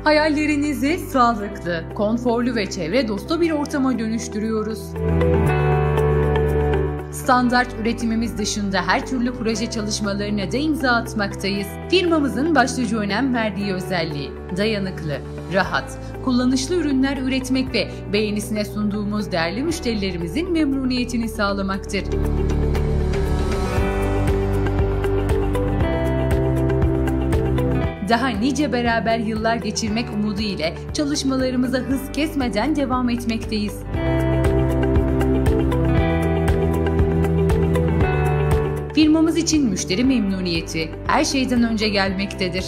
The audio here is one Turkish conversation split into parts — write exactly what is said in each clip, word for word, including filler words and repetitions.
Hayallerinizi sağlıklı, konforlu ve çevre dostu bir ortama dönüştürüyoruz. Standart üretimimiz dışında her türlü proje çalışmalarına da imza atmaktayız. Firmamızın başlıca önem verdiği özelliği, dayanıklı, rahat, kullanışlı ürünler üretmek ve beğenisine sunduğumuz değerli müşterilerimizin memnuniyetini sağlamaktır. Daha nice beraber yıllar geçirmek umudu ile çalışmalarımıza hız kesmeden devam etmekteyiz. Firmamız için müşteri memnuniyeti her şeyden önce gelmektedir.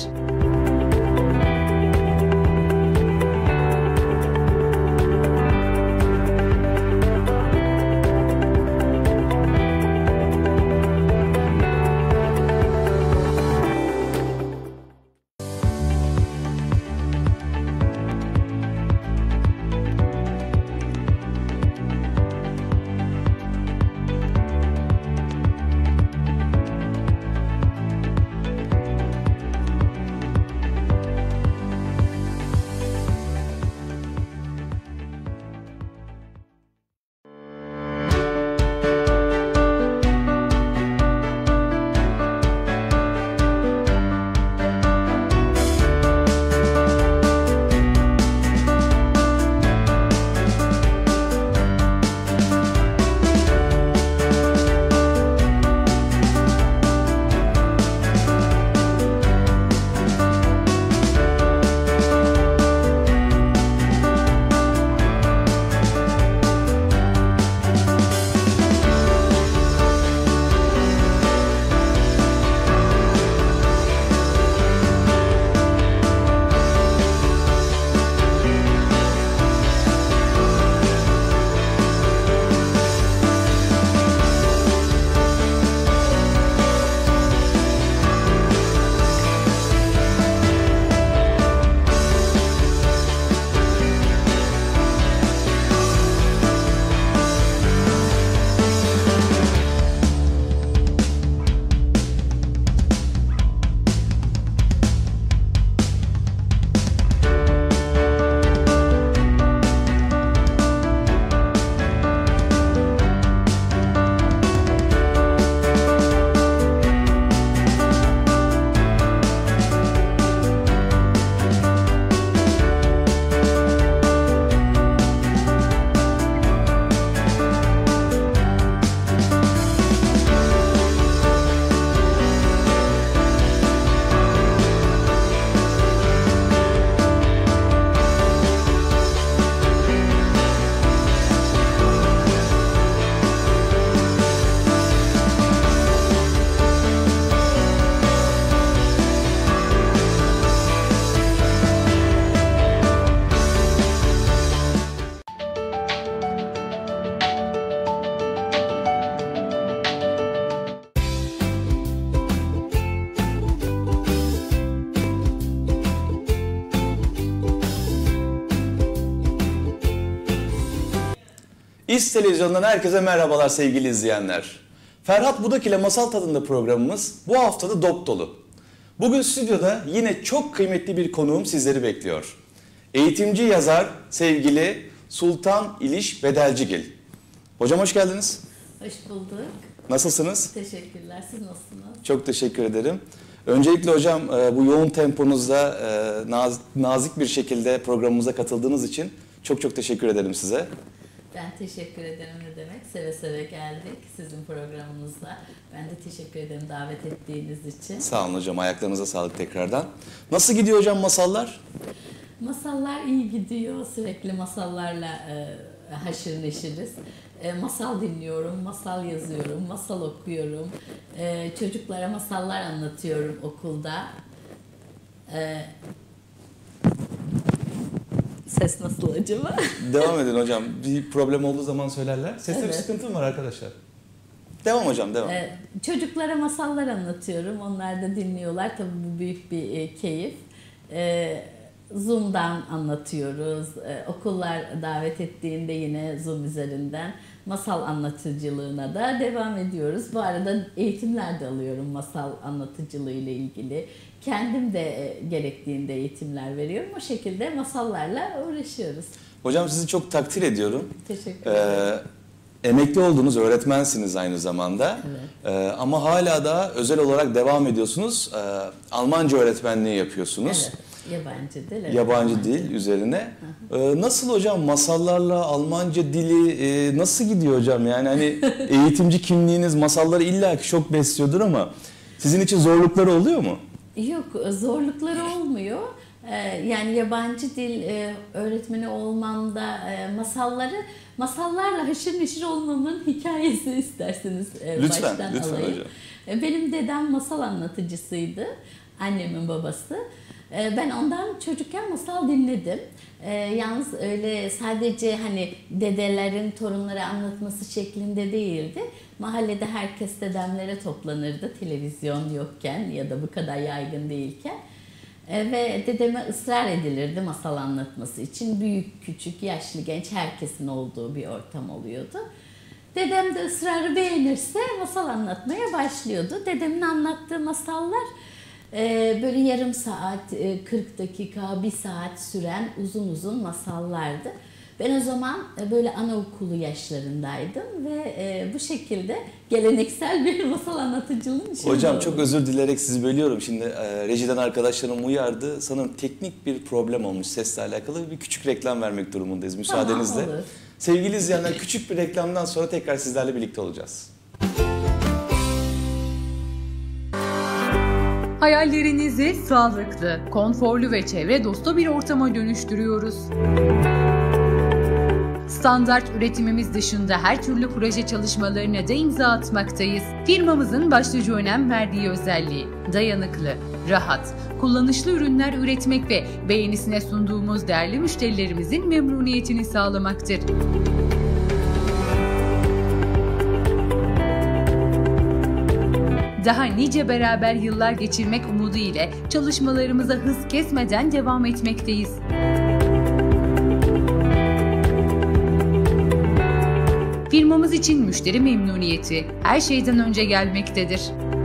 İz Televizyon'dan herkese merhabalar sevgili izleyenler. Ferhat Budak ile Masal Tadında programımız bu hafta da dop dolu. Bugün stüdyoda yine çok kıymetli bir konuğum sizleri bekliyor. Eğitimci yazar sevgili Sultan İliş Bedelcigil. Hocam hoş geldiniz. Hoş bulduk. Nasılsınız? Teşekkürler. Siz nasılsınız? Çok teşekkür ederim. Öncelikle hocam bu yoğun temponuzda nazik bir şekilde programımıza katıldığınız için çok çok teşekkür ederim size. Ben teşekkür ederim, ne demek. Seve seve geldik sizin programınızda. Ben de teşekkür ederim davet ettiğiniz için. Sağ olun hocam, ayaklarınıza sağlık tekrardan. Nasıl gidiyor hocam masallar? Masallar iyi gidiyor. Sürekli masallarla e, haşır neşiriz. E, masal dinliyorum, masal yazıyorum, masal okuyorum. E, çocuklara masallar anlatıyorum okulda. E, Ses nasıl acaba? Devam edin hocam. Bir problem olduğu zaman söylerler. Seste evet. Bir sıkıntım var arkadaşlar. Devam hocam, devam. Ee, çocuklara masallar anlatıyorum. Onlar da dinliyorlar. Tabii bu büyük bir e, keyif. Ee, Zoom'dan anlatıyoruz. Ee, okullar davet ettiğinde yine Zoom üzerinden masal anlatıcılığına da devam ediyoruz. Bu arada eğitimler de alıyorum masal anlatıcılığı ile ilgili. Kendim de gerektiğinde eğitimler veriyorum. O şekilde masallarla uğraşıyoruz. Hocam sizi çok takdir ediyorum. Teşekkür ederim. Ee, emekli oldunuz, öğretmensiniz aynı zamanda. Evet. Ee, ama hala da özel olarak devam ediyorsunuz. Ee, Almanca öğretmenliği yapıyorsunuz. Evet. Yabancı dil. Evet. Yabancı Almanca. dil üzerine. Ee, nasıl hocam masallarla Almanca dili e, nasıl gidiyor hocam? Yani hani eğitimci kimliğiniz masalları illaki çok besliyordur ama sizin için zorlukları oluyor mu? Yok, zorlukları olmuyor. Yani yabancı dil öğretmeni olmamda masalları, masallarla haşır neşir olmamın hikayesi isterseniz lütfen, baştan lütfen alayım. hocam. Benim dedem masal anlatıcısıydı, annemin babası. Ben ondan çocukken masal dinledim. Yalnız öyle sadece hani dedelerin torunlara anlatması şeklinde değildi. Mahallede herkes dedemlere toplanırdı televizyon yokken ya da bu kadar yaygın değilken. Ve dedeme ısrar edilirdi masal anlatması için. Büyük, küçük, yaşlı, genç herkesin olduğu bir ortam oluyordu. Dedem de ısrarı beğenirse masal anlatmaya başlıyordu. Dedemin anlattığı masallar böyle yarım saat, kırk dakika, bir saat süren uzun uzun masallardı. Ben o zaman böyle anaokulu yaşlarındaydım ve bu şekilde geleneksel bir masal anlatıcılığın içinde Hocam oldum. çok özür dileyerek sizi bölüyorum. Şimdi e, rejiden arkadaşlarım uyardı. Sanırım teknik bir problem olmuş sesle alakalı. Bir küçük reklam vermek durumundayız müsaadenizle. Tamam, olur. Sevgili izleyenler, küçük bir reklamdan sonra tekrar sizlerle birlikte olacağız. Hayallerinizi sağlıklı, konforlu ve çevre dostu bir ortama dönüştürüyoruz. Standart üretimimiz dışında her türlü proje çalışmalarına da imza atmaktayız. Firmamızın başlıca önem verdiği özelliği dayanıklı, rahat, kullanışlı ürünler üretmek ve beğenisine sunduğumuz değerli müşterilerimizin memnuniyetini sağlamaktır. Daha nice beraber yıllar geçirmek umudu ile çalışmalarımıza hız kesmeden devam etmekteyiz. Firmamız için müşteri memnuniyeti her şeyden önce gelmektedir.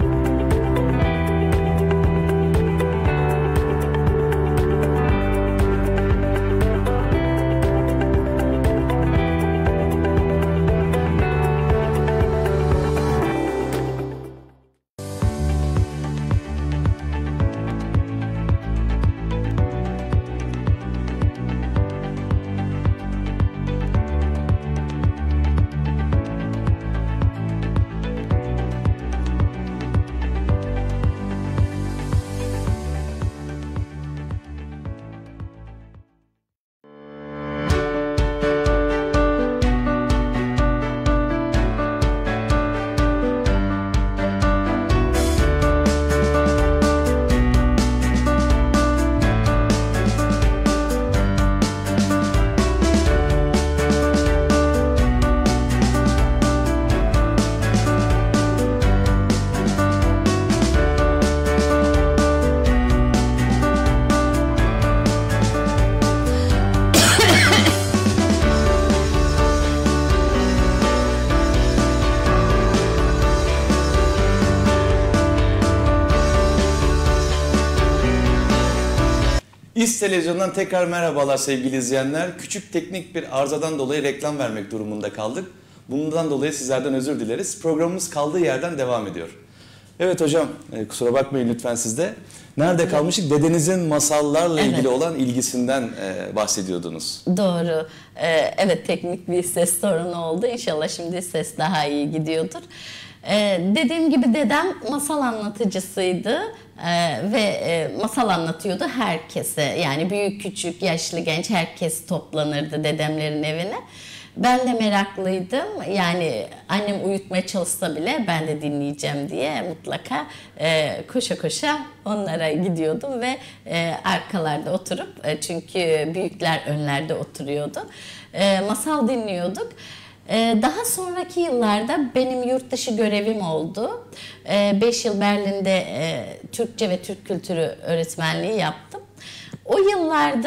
İz Televizyon'dan tekrar merhabalar sevgili izleyenler. Küçük teknik bir arızadan dolayı reklam vermek durumunda kaldık. Bundan dolayı sizlerden özür dileriz. Programımız kaldığı yerden devam ediyor. Evet hocam, kusura bakmayın lütfen siz de. Nerede kalmıştık? Dedenizin masallarla Evet. ilgili olan ilgisinden bahsediyordunuz. Doğru. Ee, evet, teknik bir ses sorunu oldu. İnşallah şimdi ses daha iyi gidiyordur. Ee, dediğim gibi dedem masal anlatıcısıydı ee, ve e, masal anlatıyordu herkese. Yani büyük, küçük, yaşlı, genç herkes toplanırdı dedemlerin evine. Ben de meraklıydım. Yani annem uyutmaya çalışsa bile ben de dinleyeceğim diye mutlaka e, koşa koşa onlara gidiyordum ve e, arkalarda oturup e, çünkü büyükler önlerde oturuyordu. E, masal dinliyorduk. E, daha sonraki yıllarda benim yurt dışı görevim oldu. beş yıl Berlin'de e, Türkçe ve Türk kültürü öğretmenliği yaptım. O yıllarda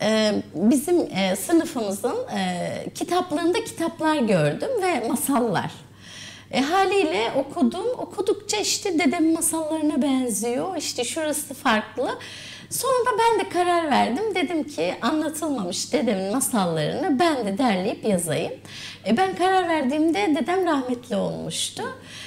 e, bizim e, sınıfımızın e, kitaplığında kitaplar gördüm ve masallar. E, haliyle okudum. Okudukça işte dedemin masallarına benziyor. İşte şurası farklı. Sonra da ben de karar verdim. Dedim ki anlatılmamış dedemin masallarını ben de derleyip yazayım. E, ben karar verdiğimde dedem rahmetli olmuştu.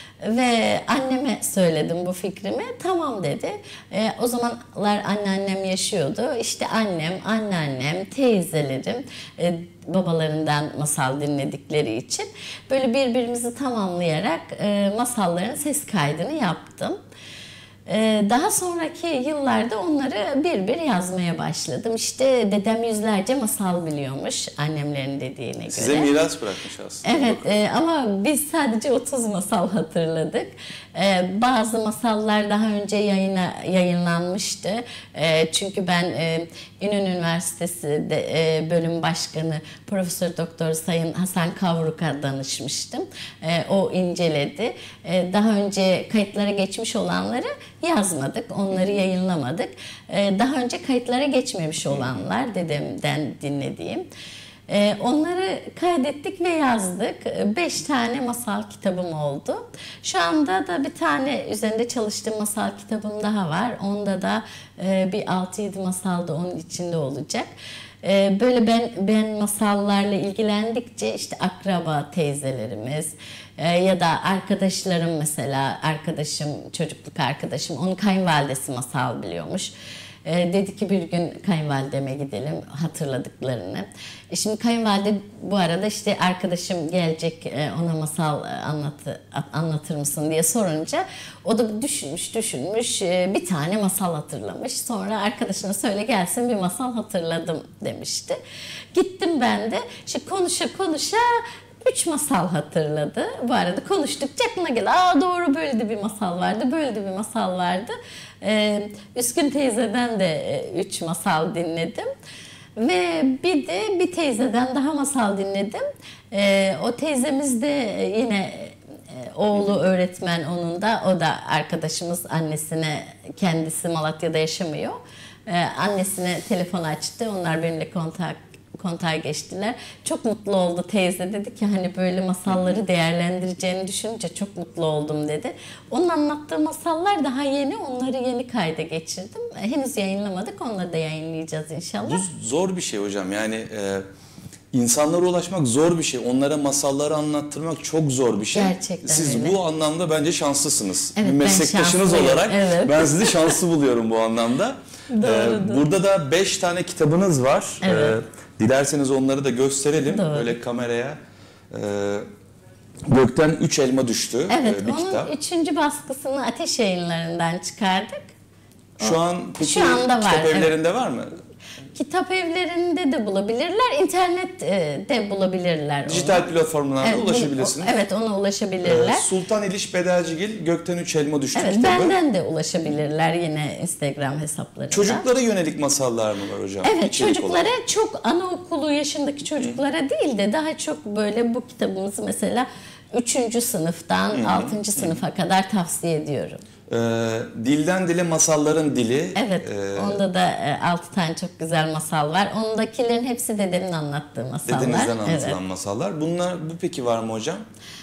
Ve anneme söyledim bu fikrimi. Tamam dedi. E, o zamanlar anneannem yaşıyordu. İşte annem, anneannem, teyzelerim e, babalarından masal dinledikleri için böyle birbirimizi tamamlayarak e, masalların ses kaydını yaptım. Daha sonraki yıllarda onları bir bir yazmaya başladım. İşte dedem yüzlerce masal biliyormuş annemlerin dediğine göre. Size miras bırakmış aslında. Evet e, ama biz sadece otuz masal hatırladık. E, bazı masallar daha önce yayına, yayınlanmıştı. E, çünkü ben e, İnönü Üniversitesi de, e, bölüm başkanı Profesör Doktor Sayın Hasan Kavruk'a danışmıştım. E, o inceledi. E, daha önce kayıtlara geçmiş olanları yazmadık, onları yayınlamadık. E, daha önce kayıtlara geçmemiş olanlar dedemden dinlediğim. Ee, onları kaydettik ve yazdık. Beş tane masal kitabım oldu. Şu anda da bir tane üzerinde çalıştığım masal kitabım daha var. Onda da e, bir altı yedi masal da onun içinde olacak. E, böyle ben ben masallarla ilgilendikçe işte akraba teyzelerimiz e, ya da arkadaşlarım, mesela arkadaşım, çocukluk arkadaşım, onun kayınvalidesi masal biliyormuş. E, dedi ki bir gün kayınvalideme gidelim hatırladıklarını. E, şimdi kayınvalide bu arada işte arkadaşım gelecek e, ona masal anlatı, anlatır mısın diye sorunca o da düşünmüş düşünmüş e, bir tane masal hatırlamış. Sonra arkadaşına söyle gelsin bir masal hatırladım demişti. Gittim ben de işte konuşa konuşa üç masal hatırladı. Bu arada konuştukça aklına geldi. Aa doğru böyle de bir masal vardı, böyle de bir masal vardı. Ee, Üskün teyzeden de üç masal dinledim. Ve bir de bir teyzeden daha masal dinledim. Ee, o teyzemiz de yine e, oğlu öğretmen onun da. O da arkadaşımız, annesine, kendisi Malatya'da yaşamıyor. Ee, annesine telefon açtı. Onlar benimle kontak kontağa geçtiler. Çok mutlu oldu teyze, dedi ki hani böyle masalları değerlendireceğini düşününce çok mutlu oldum dedi. Onun anlattığı masallar daha yeni, onları yeni kayda geçirdim. Henüz yayınlamadık, onları da yayınlayacağız inşallah. Bu zor bir şey hocam, yani e, insanlara ulaşmak zor bir şey. Onlara masalları anlattırmak çok zor bir şey. Gerçekten Siz öyle. bu anlamda bence şanslısınız. Evet, bir ben meslektaşınız şanslıyım. olarak Evet. ben sizi şanslı buluyorum bu anlamda. Doğrudur. Ee, burada da beş tane kitabınız var. Evet. Ee, dilerseniz onları da gösterelim. Doğru. Böyle kameraya. Ee, Gökten Üç Elma Düştü. Evet, ee, bir onun kitap. üçüncü baskısını Ateş Yayınları'ndan çıkardık. Şu an peki Şu anda var, kitap evet. evlerinde var mı? Kitap evlerinde de bulabilirler, internette bulabilirler onu. Dijital platformlarda Evet, ulaşabilirsiniz. bu- Evet, ona ulaşabilirler. Ee, Sultan İliş Bedelcigil Gökten Üç Elma Düştü Evet, kitabı. benden de ulaşabilirler yine Instagram hesaplarında. Çocuklara yönelik masallar mı var hocam? Evet, İçerik çocuklara olarak. çok anaokulu yaşındaki çocuklara değil de daha çok böyle bu kitabımızı mesela üçüncü sınıftan altıncı sınıfa kadar tavsiye ediyorum. Ee, dilden dile masalların dili. Evet, Ee, onda da e, altı tane çok güzel masal var. Ondakilerin hepsi dedemin anlattığı masallar. Dedenizden anlatılan Evet. masallar. Bunlar bu peki var mı hocam?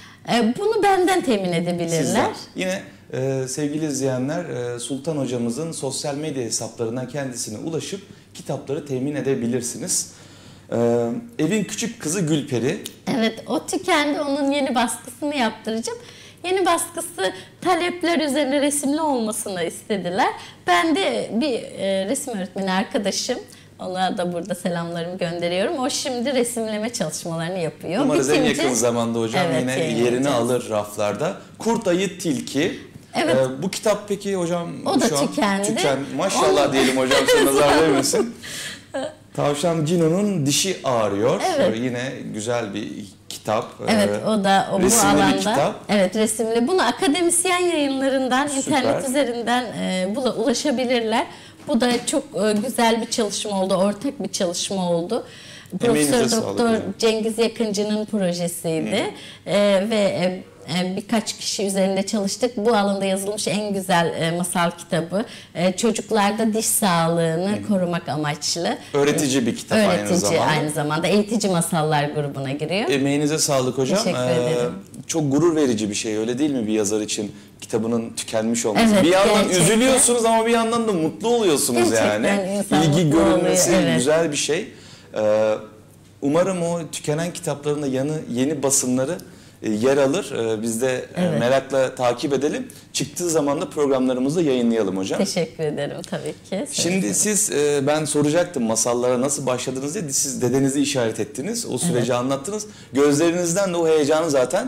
E, bunu benden temin edebilirler. Sizler. Yine e, sevgili izleyenler, e, Sultan hocamızın sosyal medya hesaplarından kendisine ulaşıp kitapları temin edebilirsiniz. E, Evin Küçük Kızı Gülperi. Evet, o tükendi. Onun yeni baskısını yaptıracağım. Yeni baskısı talepler üzerine resimli olmasını istediler. Ben de bir e, resim öğretmeni arkadaşım, ona da burada selamlarımı gönderiyorum. O şimdi resimleme çalışmalarını yapıyor. Umarız en Bitince- yakın zamanda hocam Evet, yine yayınlayacağız. yerini alır raflarda. Kurt Ayı Tilki. Evet. E, bu kitap peki hocam O da şu an tükendi. tüken. Maşallah Onu- diyelim hocam, size nazar değmesin. Tavşan Cino'nun Dişi Ağrıyor. Evet. E, yine güzel bir kitap. Evet, E, o da o bu resimli bir alanda. kitap. Evet, resimli. Bunu akademisyen yayınlarından, Süper. internet üzerinden e, bula, ulaşabilirler. Bu da çok e, güzel bir çalışma oldu, ortak bir çalışma oldu. Profesör Doktor Cengiz Yakıncı'nın projesiydi e, ve e, birkaç kişi üzerinde çalıştık. Bu alanda yazılmış en güzel e, masal kitabı. E, çocuklarda diş sağlığını Hı. korumak amaçlı. Öğretici bir kitap Öğretici, aynı zamanda. aynı zamanda. Eğitici masallar grubuna giriyor. Emeğinize sağlık hocam. Teşekkür ederim. Ee, çok gurur verici bir şey, öyle değil mi bir yazar için kitabının tükenmiş olması? Evet, bir yandan gerçekten. üzülüyorsunuz ama bir yandan da mutlu oluyorsunuz Gerçekten yani. mutlu İlgi görülmesi oluyor, evet. güzel bir şey. Ee, umarım o tükenen kitapların da yanı, yeni basımları yer alır. Biz de evet. merakla takip edelim. Çıktığı zaman da programlarımızda yayınlayalım hocam. Teşekkür ederim tabii ki. Şimdi siz, ben soracaktım masallara nasıl başladınız diye. Siz dedenizi işaret ettiniz. O süreci evet. anlattınız. Gözlerinizden de o heyecanı zaten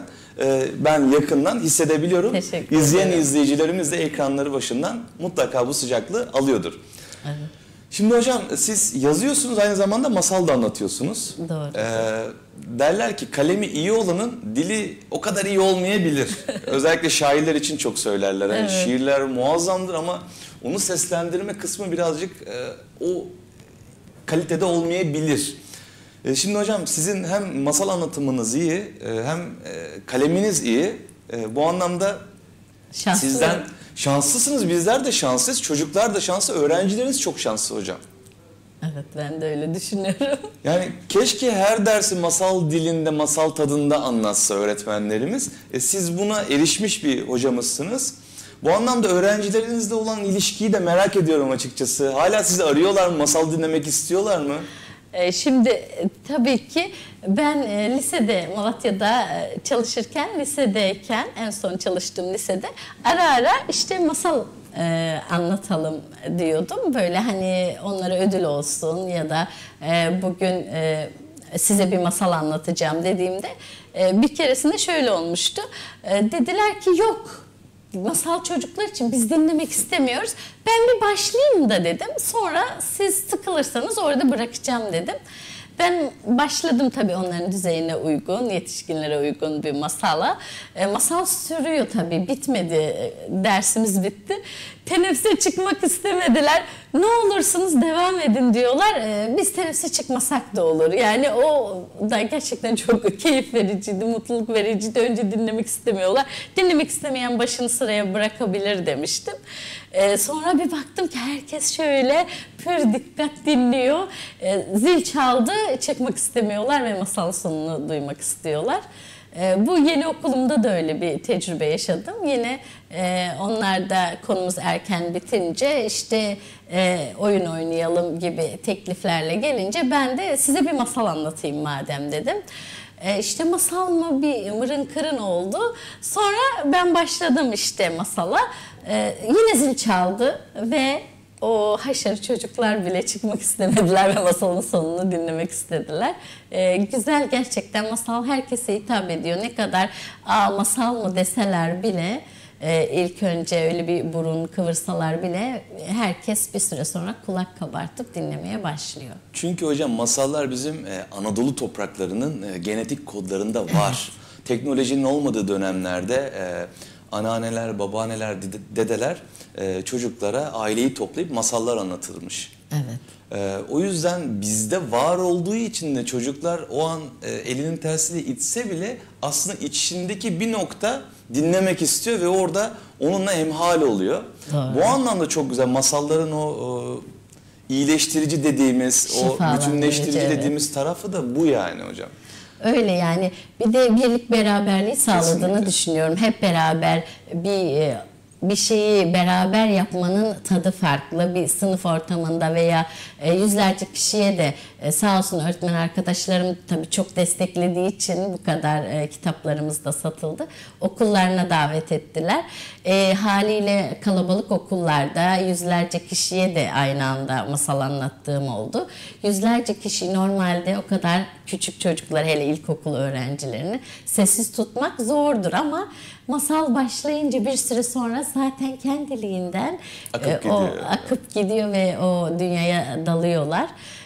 ben yakından hissedebiliyorum. Teşekkür İzleyen ederim. izleyicilerimiz de ekranları başından mutlaka bu sıcaklığı alıyordur. Evet. Şimdi hocam siz yazıyorsunuz, aynı zamanda masal da anlatıyorsunuz. Doğru. Ee, derler ki kalemi iyi olanın dili o kadar iyi olmayabilir. Özellikle şairler için çok söylerler. Yani evet. Şiirler muazzamdır ama onu seslendirme kısmı birazcık e, o kalitede olmayabilir. E, şimdi hocam sizin hem masal anlatımınız iyi e, hem e, kaleminiz iyi. E, bu anlamda Şanslı. sizden şanslısınız, bizler de şanslıyız, çocuklar da şanslı, öğrencileriniz çok şanslı hocam. Evet, ben de öyle düşünüyorum. Yani keşke her dersi masal dilinde, masal tadında anlatsa öğretmenlerimiz. E, siz buna erişmiş bir hocamızsınız. Bu anlamda öğrencilerinizle olan ilişkiyi de merak ediyorum açıkçası. Hala sizi arıyorlar mı, masal dinlemek istiyorlar mı? Şimdi tabii ki ben lisede, Malatya'da çalışırken, lisedeyken, en son çalıştığım lisede ara ara işte masal e, anlatalım diyordum. Böyle hani onlara ödül olsun ya da e, bugün e, size bir masal anlatacağım dediğimde e, bir keresinde şöyle olmuştu. E, dediler ki yok, masal çocuklar için, biz dinlemek istemiyoruz. Ben bir başlayayım da dedim. Sonra siz sıkılırsanız orada bırakacağım dedim. Ben başladım tabii onların düzeyine uygun, yetişkinlere uygun bir masala. E, masal sürüyor tabii, bitmedi. E, dersimiz bitti. Teneffüse çıkmak istemediler. Ne olursunuz devam edin diyorlar. E, biz teneffüse çıkmasak da olur. Yani o da gerçekten çok keyif vericiydi, mutluluk vericiydi. Önce dinlemek istemiyorlar. Dinlemek istemeyen başını sıraya bırakabilir demiştim. E, sonra bir baktım ki herkes şöyle pür dikkat dinliyor. E, zil çaldı, çıkmak istemiyorlar ve masal sonunu duymak istiyorlar. E, bu yeni okulumda da öyle bir tecrübe yaşadım. Yine e, onlar da konumuz erken bitince işte e, oyun oynayalım gibi tekliflerle gelince ben de size bir masal anlatayım madem dedim. E, işte masal mı, bir mırın kırın oldu. Sonra ben başladım işte masala. E, yine zil çaldı ve o haşarı çocuklar bile çıkmak istemediler ve masalın sonunu dinlemek istediler. Ee, güzel, gerçekten masal herkese hitap ediyor. Ne kadar aa masal mı deseler bile, e, ilk önce öyle bir burun kıvırsalar bile herkes bir süre sonra kulak kabartıp dinlemeye başlıyor. Çünkü hocam masallar bizim e, Anadolu topraklarının e, genetik kodlarında var. Teknolojinin olmadığı dönemlerde e, anneanneler, babaanneler, dedeler e, çocuklara aileyi toplayıp masallar anlatılmış. Evet. E, o yüzden bizde var olduğu için de çocuklar o an e, elinin tersiyle itse bile aslında içindeki bir nokta dinlemek istiyor ve orada onunla hemhal oluyor. Doğru. Bu anlamda çok güzel masalların o, o iyileştirici dediğimiz, o bütünleştirici evet. dediğimiz tarafı da bu yani hocam. Öyle yani, bir de birlik beraberliği sağladığını Kesinlikle. düşünüyorum. Hep beraber bir bir şeyi beraber yapmanın tadı farklı. Bir sınıf ortamında veya yüzlerce kişiye de sağ olsun öğretmen arkadaşlarım tabii çok desteklediği için bu kadar kitaplarımız da satıldı. Okullarına davet ettiler. E, haliyle kalabalık okullarda yüzlerce kişiye de aynı anda masal anlattığım oldu. Yüzlerce kişi normalde o kadar küçük çocuklar, hele ilkokul öğrencilerini sessiz tutmak zordur ama masal başlayınca bir süre sonra zaten kendiliğinden akıp e, o gidiyor. akıp gidiyor ve o dünyaya dalıyorlar.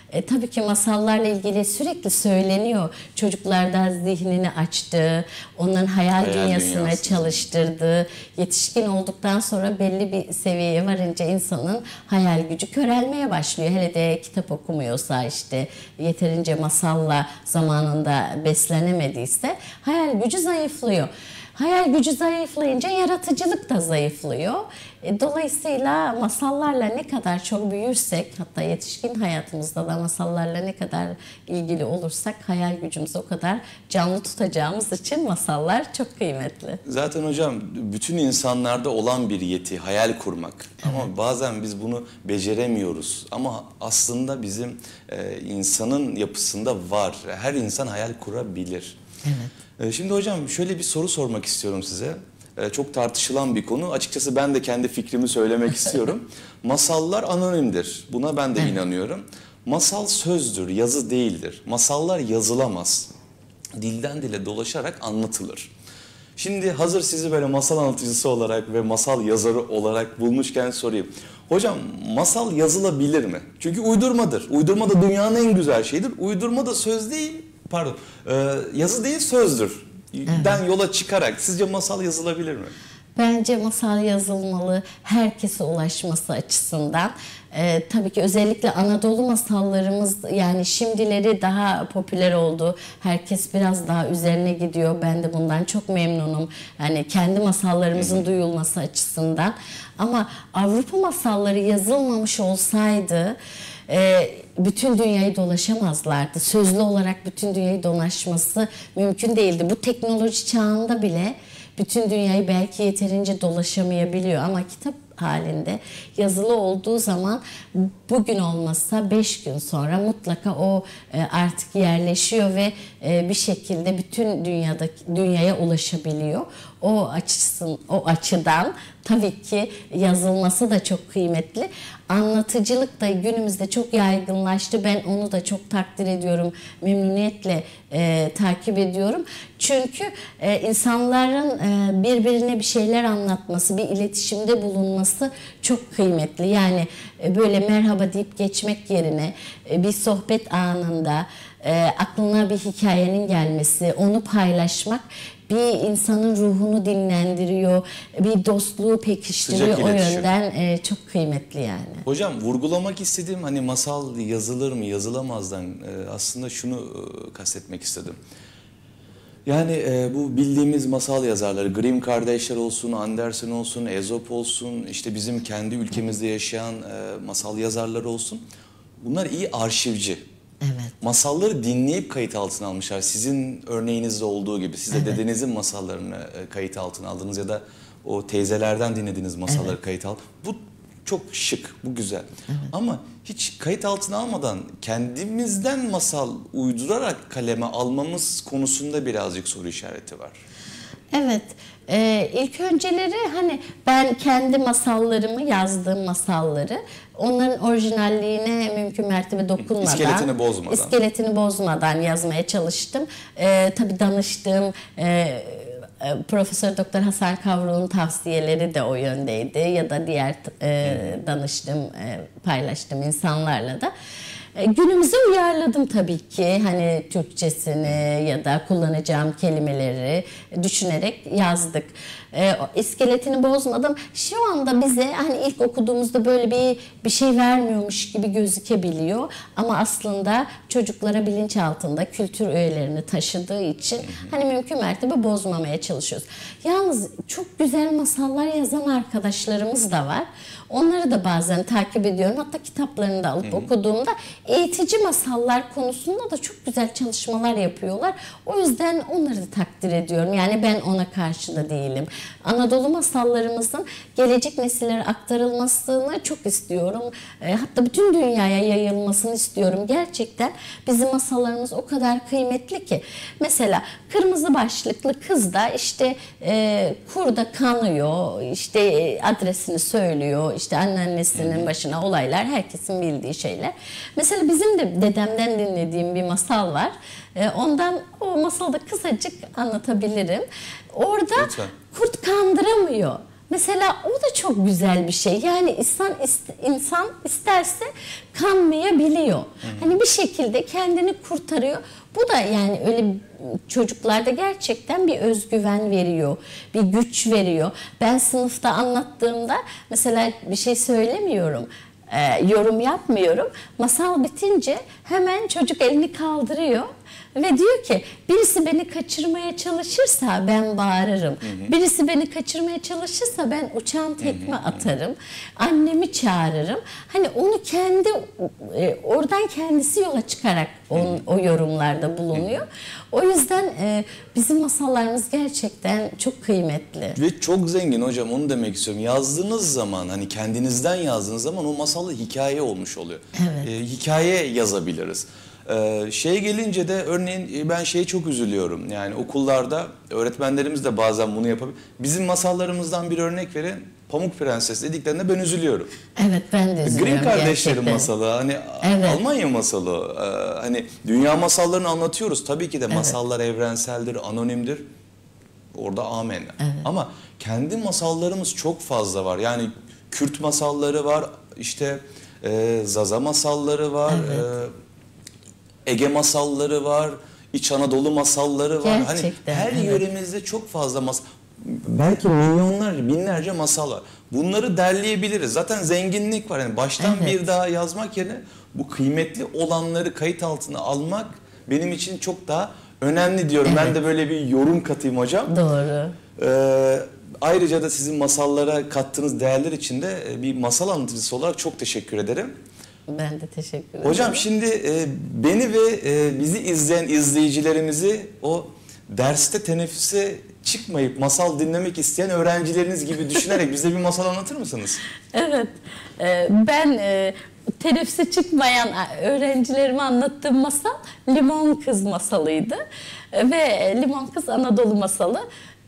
E, tabii ki masallarla ilgili sürekli söyleniyor. Çocuklarda zihnini açtı, onların hayal, Hayal dünyasını dünyası. çalıştırdı. Yetişkin olduktan sonra belli bir seviyeye varınca insanın hayal gücü körelmeye başlıyor. Hele de kitap okumuyorsa, işte yeterince masalla zamanında beslenemediyse hayal gücü zayıflıyor. Hayal gücü zayıflayınca yaratıcılık da zayıflıyor. E, Dolayısıyla masallarla ne kadar çok büyürsek, hatta yetişkin hayatımızda da masallarla ne kadar ilgili olursak hayal gücümüzü o kadar canlı tutacağımız için masallar çok kıymetli. Zaten hocam bütün insanlarda olan bir yeti, hayal kurmak. Ama bazen biz bunu beceremiyoruz. Ama aslında bizim e, insanın yapısında var. Her insan hayal kurabilir. Evet. E, şimdi hocam şöyle bir soru sormak istiyorum size. E, çok tartışılan bir konu. Açıkçası ben de kendi fikrimi söylemek istiyorum. Masallar anonimdir. Buna ben de Evet. inanıyorum. Masal sözdür, yazı değildir. Masallar yazılamaz. Dilden dile dolaşarak anlatılır. Şimdi hazır sizi böyle masal anlatıcısı olarak ve masal yazarı olarak bulmuşken sorayım. Hocam masal yazılabilir mi? Çünkü uydurmadır. Uydurma da dünyanın en güzel şeyidir. Uydurma da söz değil, pardon, e, yazı değil sözdür. Den yola çıkarak sizce masal yazılabilir mi? Bence masal yazılmalı, herkese ulaşması açısından. Ee, tabii ki özellikle Anadolu masallarımız, yani şimdileri daha popüler oldu. Herkes biraz daha üzerine gidiyor. Ben de bundan çok memnunum. Yani kendi masallarımızın duyulması açısından. Ama Avrupa masalları yazılmamış olsaydı e, bütün dünyayı dolaşamazlardı. Sözlü olarak bütün dünyayı dolaşması mümkün değildi. Bu teknoloji çağında bile bütün dünyayı belki yeterince dolaşamayabiliyor ama kitap halinde yazılı olduğu zaman bugün olmazsa beş gün sonra mutlaka o artık yerleşiyor ve bir şekilde bütün dünyadaki dünyaya ulaşabiliyor. O açısın o açıdan tabii ki yazılması da çok kıymetli. Anlatıcılık da günümüzde çok yaygınlaştı. Ben onu da çok takdir ediyorum. Memnuniyetle e, takip ediyorum. Çünkü e, insanların e, birbirine bir şeyler anlatması, bir iletişimde bulunması çok kıymetli. Yani e, böyle merhaba deyip geçmek yerine e, bir sohbet anında e, aklına bir hikayenin gelmesi, onu paylaşmak bir insanın ruhunu dinlendiriyor, bir dostluğu pekiştiriyor. O yönden e, çok kıymetli yani. Hocam vurgulamak istediğim hani masal yazılır mı yazılamazdan e, aslında şunu e, kastetmek istedim. Yani e, bu bildiğimiz masal yazarları, Grimm kardeşler olsun, Andersen olsun, Aesop olsun, işte bizim kendi ülkemizde yaşayan e, masal yazarları olsun. Bunlar iyi arşivci. Evet. Masalları dinleyip kayıt altına almışlar. Sizin örneğinizde olduğu gibi. Siz de Evet. dedenizin masallarını kayıt altına aldınız ya da o teyzelerden dinlediğiniz masalları Evet. kayıt al. Bu çok şık, bu güzel. Evet. Ama hiç kayıt altına almadan kendimizden masal uydurarak kaleme almamız konusunda birazcık soru işareti var. Evet. Ee, ilk önceleri hani ben kendi masallarımı, yazdığım masalları onların orijinalliğine mümkün mertebe dokunmadan, İskeletini bozmadan. iskeletini bozmadan yazmaya çalıştım. Ee, tabii danıştığım e, Profesör Doktor Hasan Kavruğ'un tavsiyeleri de o yöndeydi ya da diğer e, danıştığım, e, paylaştığım insanlarla da. Günümüze uyarladım tabii ki, hani Türkçesini ya da kullanacağım kelimeleri düşünerek yazdık. E, iskeletini bozmadım. Şu anda bize hani ilk okuduğumuzda böyle bir bir şey vermiyormuş gibi gözükebiliyor. Ama aslında çocuklara bilinçaltında kültür öğelerini taşıdığı için hani mümkün mertebe bozmamaya çalışıyoruz. Yalnız çok güzel masallar yazan arkadaşlarımız da var. Onları da bazen takip ediyorum. Hatta kitaplarını da alıp okuduğumda eğitici masallar konusunda da çok güzel çalışmalar yapıyorlar. O yüzden onları da takdir ediyorum. Yani ben ona karşı da değilim. Anadolu masallarımızın gelecek nesillere aktarılmasını çok istiyorum. E, hatta bütün dünyaya yayılmasını istiyorum. Gerçekten bizim masallarımız o kadar kıymetli ki. Mesela kırmızı başlıklı kız da işte e, kurda kanıyor, işte e, adresini söylüyor, işte anneannesinin başına olaylar, herkesin bildiği şeyler. Mesela bizim de dedemden dinlediğim bir masal var. E, ondan o masalda kısacık anlatabilirim. Orada Lütfen. kurt kandıramıyor. Mesela o da çok güzel bir şey. Yani insan insan isterse kanmayabiliyor. Hı hı. Hani bir şekilde kendini kurtarıyor. Bu da yani öyle çocuklarda gerçekten bir özgüven veriyor, bir güç veriyor. Ben sınıfta anlattığımda mesela bir şey söylemiyorum, e, yorum yapmıyorum. Masal bitince hemen çocuk elini kaldırıyor. Ve diyor ki birisi beni kaçırmaya çalışırsa ben bağırırım. Hı hı. Birisi beni kaçırmaya çalışırsa ben uçan tekme atarım. Annemi çağırırım. Hani onu kendi oradan kendisi yola çıkarak on, o yorumlarda bulunuyor. O yüzden e, bizim masallarımız gerçekten çok kıymetli. Ve çok zengin hocam, onu demek istiyorum. Yazdığınız zaman, hani kendinizden yazdığınız zaman o masalda hikaye olmuş oluyor. Evet. E, hikaye yazabiliriz. Ee, şeye gelince de örneğin ben şeye çok üzülüyorum. Yani okullarda öğretmenlerimiz de bazen bunu yapabilir. Bizim masallarımızdan bir örnek verin. Pamuk Prenses dediklerinde ben üzülüyorum. Evet, ben de üzülüyorum. Grimm kardeşlerin gerçekten. masalı, hani Evet. Almanya masalı. Ee, hani dünya masallarını anlatıyoruz. Tabii ki de masallar evet. evrenseldir, anonimdir. Orada amen. Evet. Ama kendi masallarımız çok fazla var. Yani Kürt masalları var, işte e, Zaza masalları var. Evet. E, Ege masalları var, İç Anadolu masalları var. Gerçekten, hani her evet. yöremizde çok fazla masal, belki milyonlarca, binlerce masal var. Bunları derleyebiliriz. Zaten zenginlik var. Yani baştan Evet. bir daha yazmak yerine bu kıymetli olanları kayıt altına almak benim için çok daha önemli diyorum. Evet. Ben de böyle bir yorum katayım hocam. Doğru. Ee, ayrıca da sizin masallara kattığınız değerler için de bir masal anlatıcısı olarak çok teşekkür ederim. Ben de teşekkür ederim. Hocam şimdi e, beni ve e, bizi izleyen izleyicilerimizi o derste teneffüse çıkmayıp masal dinlemek isteyen öğrencileriniz gibi düşünerek bize bir masal anlatır mısınız? Evet. E, ben e, teneffüse çıkmayan öğrencilerime anlattığım masal Limon Kız masalıydı. E, ve Limon Kız Anadolu masalı.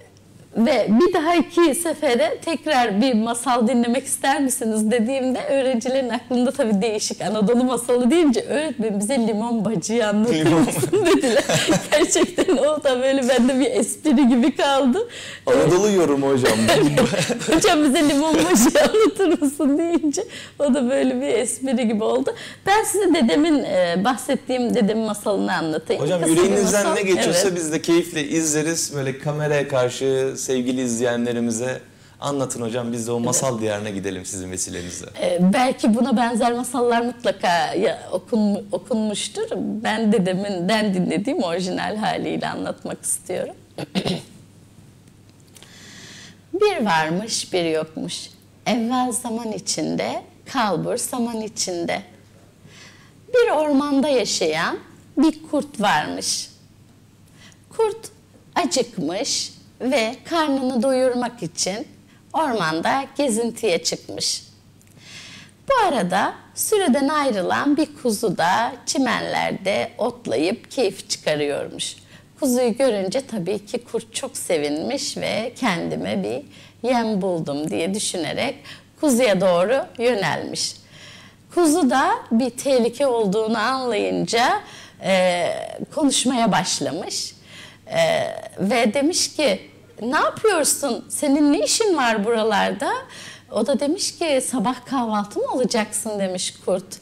Ve bir dahaki sefere tekrar bir masal dinlemek ister misiniz dediğimde öğrencilerin aklında tabii değişik Anadolu masalı deyince öğretmen bize limon bacıyı anlatır mısın dediler. Gerçekten o da böyle bende bir espri gibi kaldı. Anadolu yorumu hocam. Hocam bize limon bacıyı anlatır mısın deyince o da böyle bir espri gibi oldu. Ben size dedemin bahsettiğim dedemin masalını anlatayım. Hocam Kısa yüreğinizden ne geçiyorsa evet. biz de keyifle izleriz. Böyle kameraya karşı sevgili izleyenlerimize anlatın hocam. Biz de o masal diyarına gidelim sizin vesilenizle. Ee, belki buna benzer masallar mutlaka ya, okun, okunmuştur. Ben dedeminden dinlediğim orijinal haliyle anlatmak istiyorum. Bir varmış bir yokmuş. Evvel zaman içinde, kalbur saman içinde. Bir ormanda yaşayan bir kurt varmış. Kurt acıkmış ve karnını doyurmak için ormanda gezintiye çıkmış. Bu arada sürüden ayrılan bir kuzu da çimenlerde otlayıp keyif çıkarıyormuş. Kuzuyu görünce tabii ki kurt çok sevinmiş ve kendime bir yem buldum diye düşünerek kuzuya doğru yönelmiş. Kuzu da bir tehlike olduğunu anlayınca e, konuşmaya başlamış. E, ve demiş ki ne yapıyorsun? Senin ne işin var buralarda? O da demiş ki sabah kahvaltı mı olacaksın demiş kurt.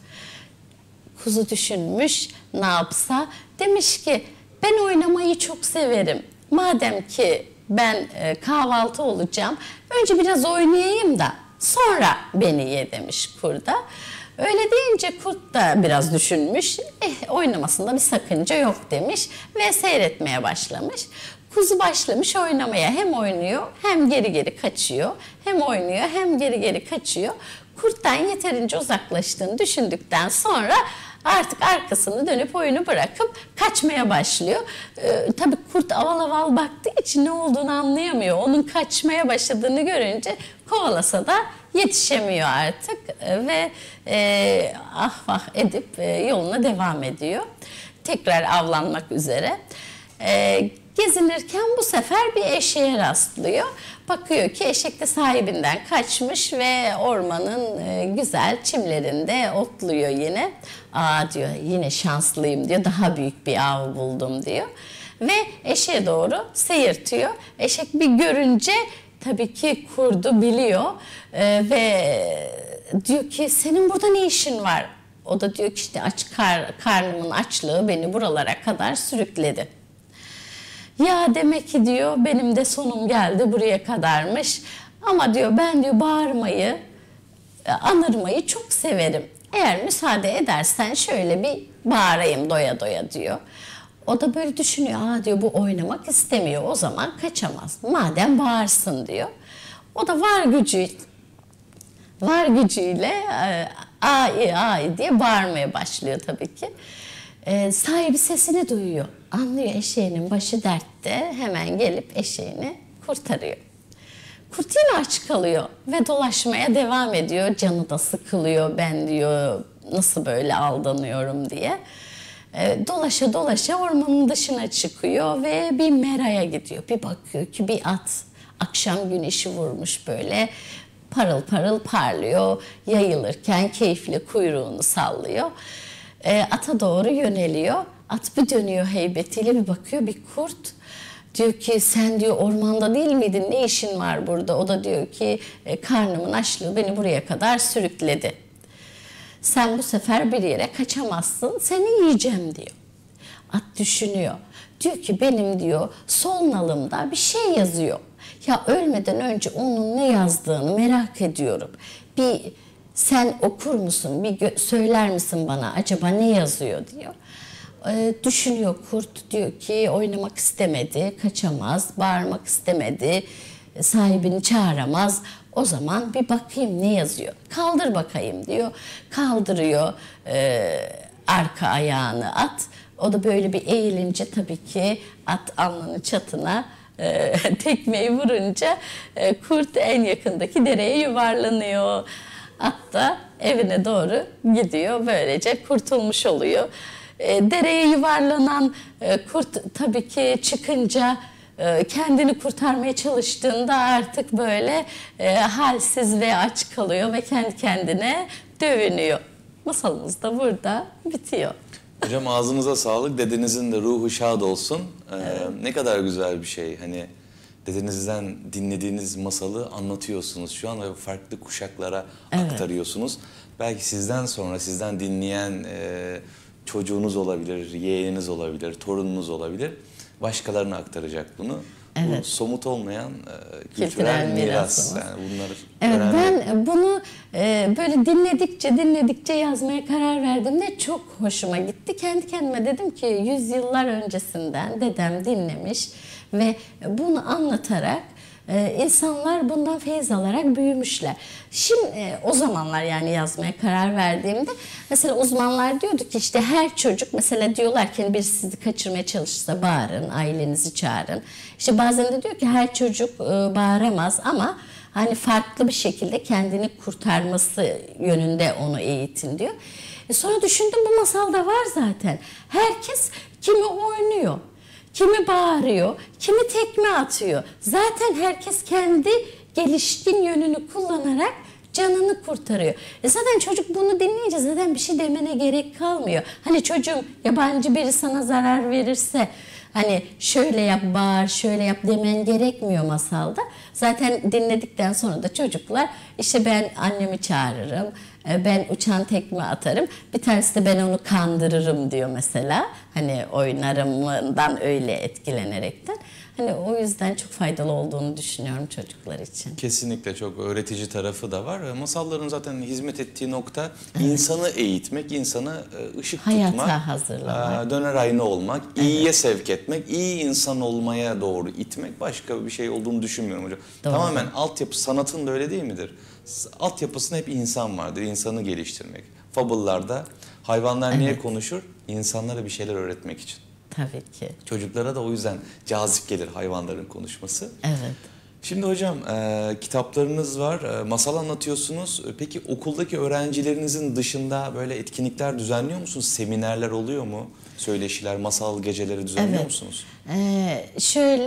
Kuzu düşünmüş ne yapsa. Demiş ki ben oynamayı çok severim. Madem ki ben kahvaltı olacağım önce biraz oynayayım da sonra beni ye demiş kurda. Öyle deyince kurt da biraz düşünmüş. Eh, oynamasında bir sakınca yok demiş ve seyretmeye başlamış. Kuzu başlamış oynamaya. Hem oynuyor hem geri geri kaçıyor. Hem oynuyor hem geri geri kaçıyor. Kurttan yeterince uzaklaştığını düşündükten sonra artık arkasını dönüp oyunu bırakıp kaçmaya başlıyor. Ee, tabii kurt aval aval baktığı için ne olduğunu anlayamıyor. Onun kaçmaya başladığını görünce kovalasa da yetişemiyor artık ee, ve e, ah vah edip e, yoluna devam ediyor. Tekrar avlanmak üzere. Ee, Gezinirken bu sefer bir eşeğe rastlıyor. Bakıyor ki eşek de sahibinden kaçmış ve ormanın güzel çimlerinde otluyor yine. Aa diyor yine şanslıyım diyor, daha büyük bir av buldum diyor. Ve eşeğe doğru seyirtiyor. Eşek bir görünce tabii ki kurdu biliyor e, ve diyor ki senin burada ne işin var? O da diyor ki işte aç kar, karnımın açlığı beni buralara kadar sürükledi. Ya demek ki diyor benim de sonum geldi buraya kadarmış. Ama diyor ben diyor bağırmayı, anırmayı çok severim. Eğer müsaade edersen şöyle bir bağırayım doya doya diyor. O da böyle düşünüyor. Aa diyor bu oynamak istemiyor. O zaman kaçamaz. Madem bağırsın diyor. O da var gücü, var gücüyle ay ay diye bağırmaya başlıyor tabii ki. E, sahibi sesini duyuyor. Anlıyor eşeğinin başı dertte. Hemen gelip eşeğini kurtarıyor. Kurt yine aç kalıyor ve dolaşmaya devam ediyor. Canı da sıkılıyor. Ben diyor nasıl böyle aldanıyorum diye. E, dolaşa dolaşa ormanın dışına çıkıyor ve bir meraya gidiyor. Bir bakıyor ki bir at akşam güneşi vurmuş böyle parıl parıl parlıyor. Yayılırken keyifli kuyruğunu sallıyor. E, ata doğru yöneliyor. At bir dönüyor heybetiyle bir bakıyor bir kurt. Diyor ki sen diyor ormanda değil miydin? Ne işin var burada? O da diyor ki e, karnımın açlığı beni buraya kadar sürükledi. Sen bu sefer bir yere kaçamazsın. Seni yiyeceğim diyor. At düşünüyor. Diyor ki benim diyor sol nalımda bir şey yazıyor. Ya ölmeden önce onun ne yazdığını merak ediyorum. Bir sen okur musun? Bir söyler misin bana acaba ne yazıyor diyor. Ee, düşünüyor kurt diyor ki oynamak istemedi, kaçamaz, bağırmak istemedi, sahibini çağıramaz. O zaman bir bakayım ne yazıyor. Kaldır bakayım diyor. Kaldırıyor e, arka ayağını at. O da böyle bir eğilince tabii ki at alnının çatına e, tekmeyi vurunca e, kurt en yakındaki dereye yuvarlanıyor. At da evine doğru gidiyor. Böylece kurtulmuş oluyor. E, dereye yuvarlanan e, kurt tabii ki çıkınca e, kendini kurtarmaya çalıştığında artık böyle e, halsiz ve aç kalıyor ve kendi kendine dövünüyor. Masalımız da burada bitiyor. Hocam ağzınıza sağlık. Dedenizin de ruhu şad olsun. Ee, evet. Ne kadar güzel bir şey. Hani dedenizden dinlediğiniz masalı anlatıyorsunuz şu an ve farklı kuşaklara evet. aktarıyorsunuz. Belki sizden sonra sizden dinleyen e, çocuğunuz olabilir, yeğeniniz olabilir, torununuz olabilir. Başkalarına aktaracak bunu. Evet. Bu somut olmayan e, kültürel, kültürel miras. Yani bunları evet, öğrenmek. Ben bunu e, böyle dinledikçe dinledikçe yazmaya karar verdiğimde çok hoşuma gitti. Kendi kendime dedim ki yüzyıllar öncesinden dedem dinlemiş ve bunu anlatarak e, insanlar bundan feyiz alarak büyümüşler. Şimdi e, o zamanlar yani yazmaya karar verdiğimde mesela uzmanlar diyordu ki işte her çocuk mesela diyorlar ki bir sizi kaçırmaya çalışırsa bağırın, ailenizi çağırın. İşte bazen de diyor ki her çocuk e, bağıramaz ama hani farklı bir şekilde kendini kurtarması yönünde onu eğitin diyor. E sonra düşündüm bu masalda var zaten. Herkes kimi oynuyor, kimi bağırıyor, kimi tekme atıyor. Zaten herkes kendi gelişkin yönünü kullanarak canını kurtarıyor. E zaten çocuk bunu dinleyince zaten bir şey demene gerek kalmıyor. Hani çocuğum yabancı biri sana zarar verirse hani şöyle yap bağır, şöyle yap demen gerekmiyor masalda. Zaten dinledikten sonra da çocuklar işte ben annemi çağırırım, ben uçan tekme atarım. Bir tanesi de ben onu kandırırım diyor mesela. Hani oynarımdan öyle etkilenerekten. Hani o yüzden çok faydalı olduğunu düşünüyorum çocuklar için. Kesinlikle çok öğretici tarafı da var. Masalların zaten hizmet ettiği nokta evet. insanı eğitmek, insanı ışık hayata tutmak, hazırlamak, döner ayna olmak, evet. iyiye sevk etmek, iyi insan olmaya doğru itmek başka bir şey olduğunu düşünmüyorum hocam. Doğru. Tamamen altyapı sanatın da öyle değil midir? Altyapısında hep insan vardır, insanı geliştirmek. Fable'larda hayvanlar evet. niye konuşur? İnsanlara bir şeyler öğretmek için. Tabii ki. Çocuklara da o yüzden cazip gelir hayvanların konuşması. Evet. Şimdi hocam e, kitaplarınız var, e, masal anlatıyorsunuz. Peki okuldaki öğrencilerinizin dışında böyle etkinlikler düzenliyor musunuz? Seminerler oluyor mu? Söyleşiler, masal geceleri düzenliyor evet. musunuz? Ee, şöyle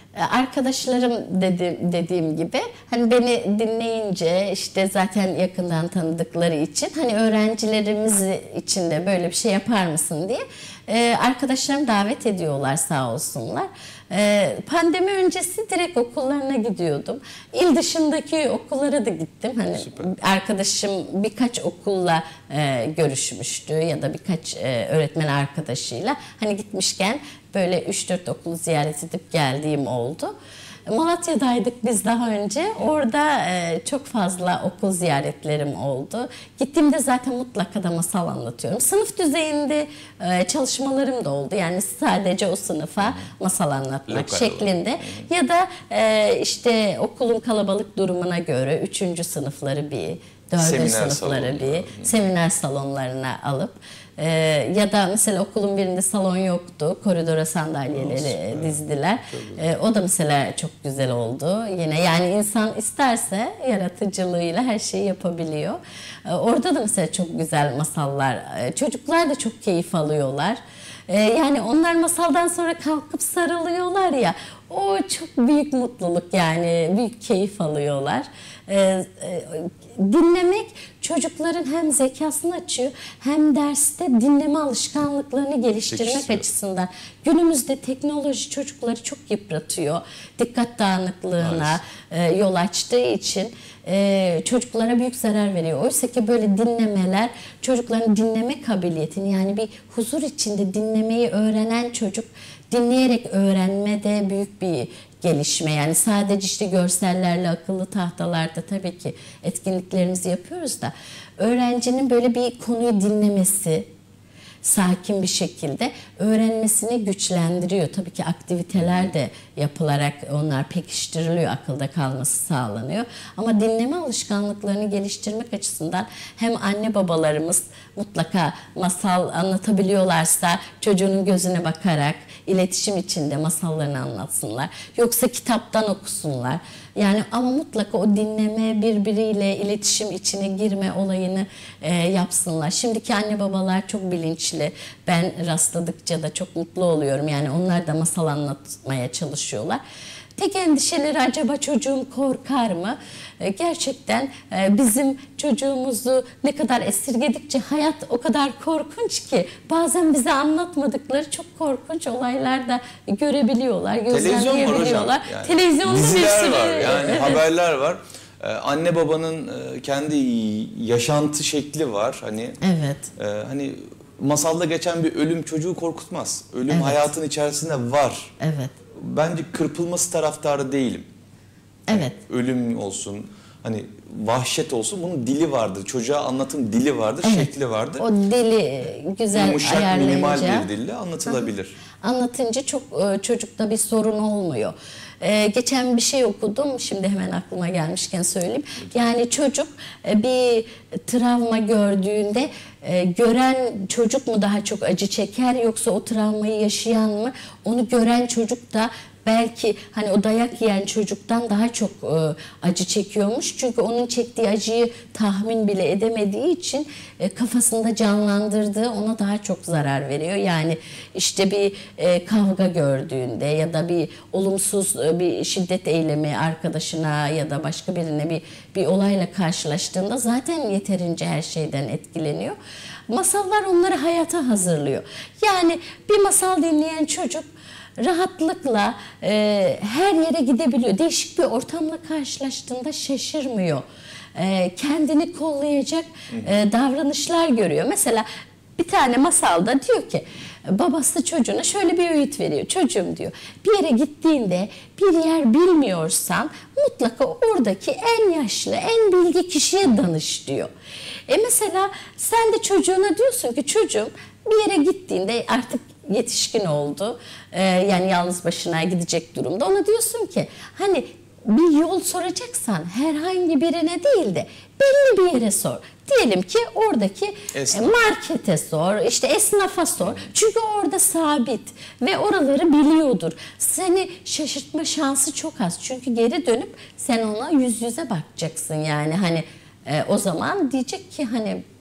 Arkadaşlarım dediğim, dediğim gibi hani beni dinleyince işte zaten yakından tanıdıkları için hani öğrencilerimiz için de böyle bir şey yapar mısın diye e, arkadaşlarım davet ediyorlar sağ olsunlar. E, pandemi öncesi direkt okullarına gidiyordum. İl dışındaki okullara da gittim. Hani Süper. arkadaşım birkaç okulla e, görüşmüştü ya da birkaç e, öğretmen arkadaşıyla hani gitmişken böyle üç dört okulu ziyaret edip geldiğim oldu. Malatya'daydık biz daha önce. Orada e, çok fazla okul ziyaretlerim oldu. Gittiğimde zaten mutlaka da masal anlatıyorum. Sınıf düzeyinde e, çalışmalarım da oldu. Yani sadece o sınıfa masal anlatmak Lokal şeklinde. olarak. Ya da e, işte okulun kalabalık durumuna göre üçüncü sınıfları bir, dördüncü Seminer sınıfları salonu. bir seminer salonlarına alıp Ee, ya da mesela okulun birinde salon yoktu. Koridora sandalyeleri Olsun, dizdiler. Ee, o da mesela çok güzel oldu. Yine yani insan isterse yaratıcılığıyla her şeyi yapabiliyor. Ee, orada da mesela çok güzel masallar. Ee, çocuklar da çok keyif alıyorlar. Ee, yani onlar masaldan sonra kalkıp sarılıyorlar ya. O çok büyük mutluluk yani. Büyük keyif alıyorlar. Ee, e, dinlemek çocukların hem zekasını açıyor hem derste dinleme alışkanlıklarını geliştirmek Pekiştiriyor. açısından. Günümüzde teknoloji çocukları çok yıpratıyor. Dikkat dağınıklığına e, yol açtığı için e, çocuklara büyük zarar veriyor. Oysa ki böyle dinlemeler çocukların dinleme kabiliyetini yani bir huzur içinde dinlemeyi öğrenen çocuk dinleyerek öğrenmede büyük bir gelişme. Yani sadece işte görsellerle akıllı tahtalarda tabii ki etkinliklerimizi yapıyoruz da öğrencinin böyle bir konuyu dinlemesi sakin bir şekilde öğrenmesini güçlendiriyor. Tabii ki aktiviteler de yapılarak onlar pekiştiriliyor, akılda kalması sağlanıyor. Ama dinleme alışkanlıklarını geliştirmek açısından hem anne babalarımız mutlaka masal anlatabiliyorlarsa çocuğunun gözüne bakarak iletişim içinde masallarını anlatsınlar. Yoksa kitaptan okusunlar. Yani ama mutlaka o dinleme, birbiriyle iletişim içine girme olayını e, yapsınlar. Şimdiki anne babalar çok bilinçli. Ben rastladıkça da çok mutlu oluyorum. Yani onlar da masal anlatmaya çalışıyorlar. Tek endişeleri acaba çocuğum korkar mı? E, gerçekten e, bizim çocuğumuzu ne kadar esirgedikçe hayat o kadar korkunç ki bazen bize anlatmadıkları çok korkunç olaylar da görebiliyorlar, gözlemleyebiliyorlar. Yani Televizyonda bir diziler sürü var, yani evet. haberler var. Ee, anne babanın e, kendi yaşantı şekli var. Hani Evet. e, hani masalda geçen bir ölüm çocuğu korkutmaz. Ölüm Evet. hayatın içerisinde var. Evet. Bence kırpılması taraftarı değilim. Evet. Ölüm olsun, hani vahşet olsun, bunun dili vardır. Çocuğa anlatım dili vardır, Evet. şekli vardır. O dili güzel Yumuşak, ayarlayınca, minimal bir dille anlatılabilir. anlatınca çok e, çocukta bir sorun olmuyor. Ee, geçen bir şey okudum, şimdi hemen aklıma gelmişken söyleyeyim. Yani çocuk e, bir travma gördüğünde e, gören çocuk mu daha çok acı çeker yoksa o travmayı yaşayan mı? Onu gören çocuk da belki hani o dayak yiyen çocuktan daha çok e, acı çekiyormuş. Çünkü onun çektiği acıyı tahmin bile edemediği için e, kafasında canlandırdığı ona daha çok zarar veriyor. Yani işte bir e, kavga gördüğünde ya da bir olumsuz e, bir şiddet eylemi arkadaşına ya da başka birine bir bir olayla karşılaştığında zaten yeterince her şeyden etkileniyor. Masallar onları hayata hazırlıyor. Yani bir masal dinleyen çocuk rahatlıkla e, her yere gidebiliyor. Değişik bir ortamla karşılaştığında şaşırmıyor. E, kendini kollayacak e, davranışlar görüyor. Mesela bir tane masalda diyor ki babası çocuğuna şöyle bir öğüt veriyor. Çocuğum diyor, bir yere gittiğinde bir yer bilmiyorsan mutlaka oradaki en yaşlı, en bilgi kişiye danış diyor. E mesela sen de çocuğuna diyorsun ki çocuğum bir yere gittiğinde artık yetişkin oldu. Ee, yani yalnız başına gidecek durumda. Ona diyorsun ki hani bir yol soracaksan herhangi birine değil de belli bir yere sor. Diyelim ki oradaki Esnaf. markete sor, işte esnafa sor. Çünkü orada sabit ve oraları biliyordur. Seni şaşırtma şansı çok az. Çünkü geri dönüp sen ona yüz yüze bakacaksın yani hani e, o zaman diyecek ki hani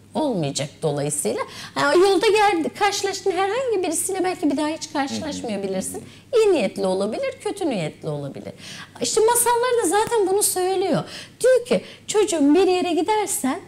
olmayacak dolayısıyla. Yani yolda geldi, karşılaştığın herhangi birisiyle belki bir daha hiç karşılaşmayabilirsin. İyi niyetli olabilir, kötü niyetli olabilir. İşte masallar da zaten bunu söylüyor. Diyor ki çocuğum bir yere gidersen,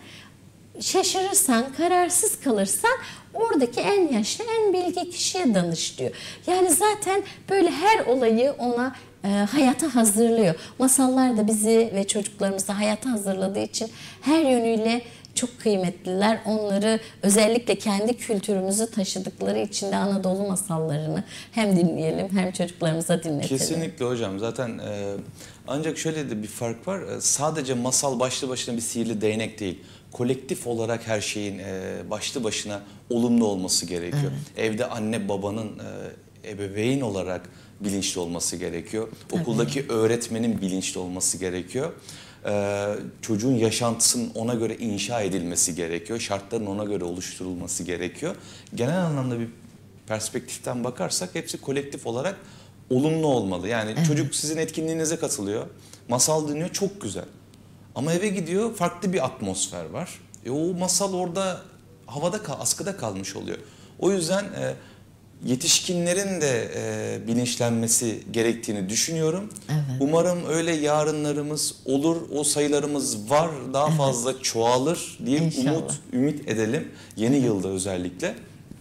şaşırırsan, kararsız kalırsan oradaki en yaşlı, en bilgi kişiye danış diyor. Yani zaten böyle her olayı ona e, hayata hazırlıyor. Masallar da bizi ve çocuklarımızı hayata hazırladığı için her yönüyle çok kıymetliler. Onları özellikle kendi kültürümüzü taşıdıkları için de Anadolu masallarını hem dinleyelim hem çocuklarımıza dinletelim. Kesinlikle hocam. Zaten e, ancak şöyle de bir fark var. E, sadece masal başlı başına bir sihirli değnek değil. Kolektif olarak her şeyin e, başlı başına olumlu olması gerekiyor. Evet. Evde anne babanın e, ebeveyn olarak bilinçli olması gerekiyor. Tabii. Okuldaki öğretmenin bilinçli olması gerekiyor. Ee, çocuğun yaşantısının ona göre inşa edilmesi gerekiyor. Şartların ona göre oluşturulması gerekiyor. Genel anlamda bir perspektiften bakarsak hepsi kolektif olarak olumlu olmalı. Yani evet. Çocuk sizin etkinliğinize katılıyor. Masal dinliyor, çok güzel. Ama eve gidiyor, farklı bir atmosfer var. E, o masal orada havada, askıda kalmış oluyor. O yüzden e, yetişkinlerin de e, bilinçlenmesi gerektiğini düşünüyorum. Evet. Umarım öyle yarınlarımız olur, o sayılarımız var, daha evet. fazla çoğalır diye İnşallah. umut ümit edelim. Yeni evet. yılda özellikle.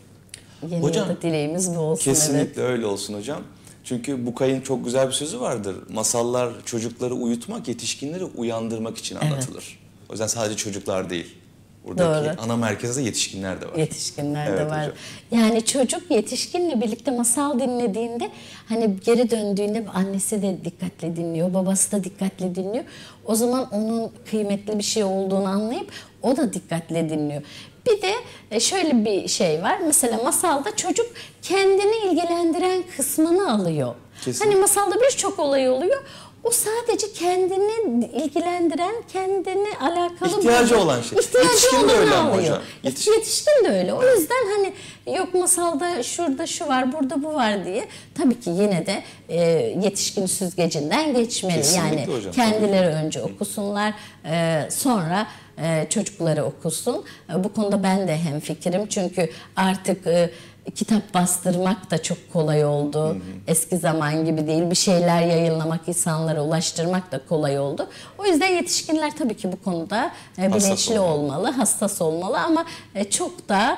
Yeni hocam, yılda dileğimiz bu olsun. Kesinlikle evet. öyle olsun hocam. Çünkü Bukay'ın çok güzel bir sözü vardır. Masallar çocukları uyutmak, yetişkinleri uyandırmak için anlatılır. Evet. O yüzden sadece çocuklar değil. Buradaki Doğru. ana merkezde yetişkinler de var. Yetişkinler evet, de var. Hocam. Yani çocuk yetişkinle birlikte masal dinlediğinde hani geri döndüğünde annesi de dikkatle dinliyor, babası da dikkatle dinliyor. O zaman onun kıymetli bir şey olduğunu anlayıp o da dikkatle dinliyor. Bir de şöyle bir şey var. Mesela masalda çocuk kendini ilgilendiren kısmını alıyor. Kesinlikle. Hani masalda birçok olay oluyor. O sadece kendini ilgilendiren, kendini alakalı... İhtiyacı bir, olan şey. İhtiyacı Yetişkin de öyle ama hocam. Yetiş... Yetişkin de öyle. O yüzden hani yok masalda şurada şu var, burada bu var diye. Tabii ki yine de e, yetişkin süzgecinden geçmeli. Kesinlikle yani hocam, kendileri tabii. önce okusunlar, e, sonra e, çocukları okusun. E, bu konuda ben de hemfikirim. Çünkü artık... E, kitap bastırmak da çok kolay oldu. Hı hı. Eski zaman gibi değil. Bir şeyler yayınlamak, insanlara ulaştırmak da kolay oldu. O yüzden yetişkinler tabii ki bu konuda bilinçli olmalı, hassas olmalı ama çok da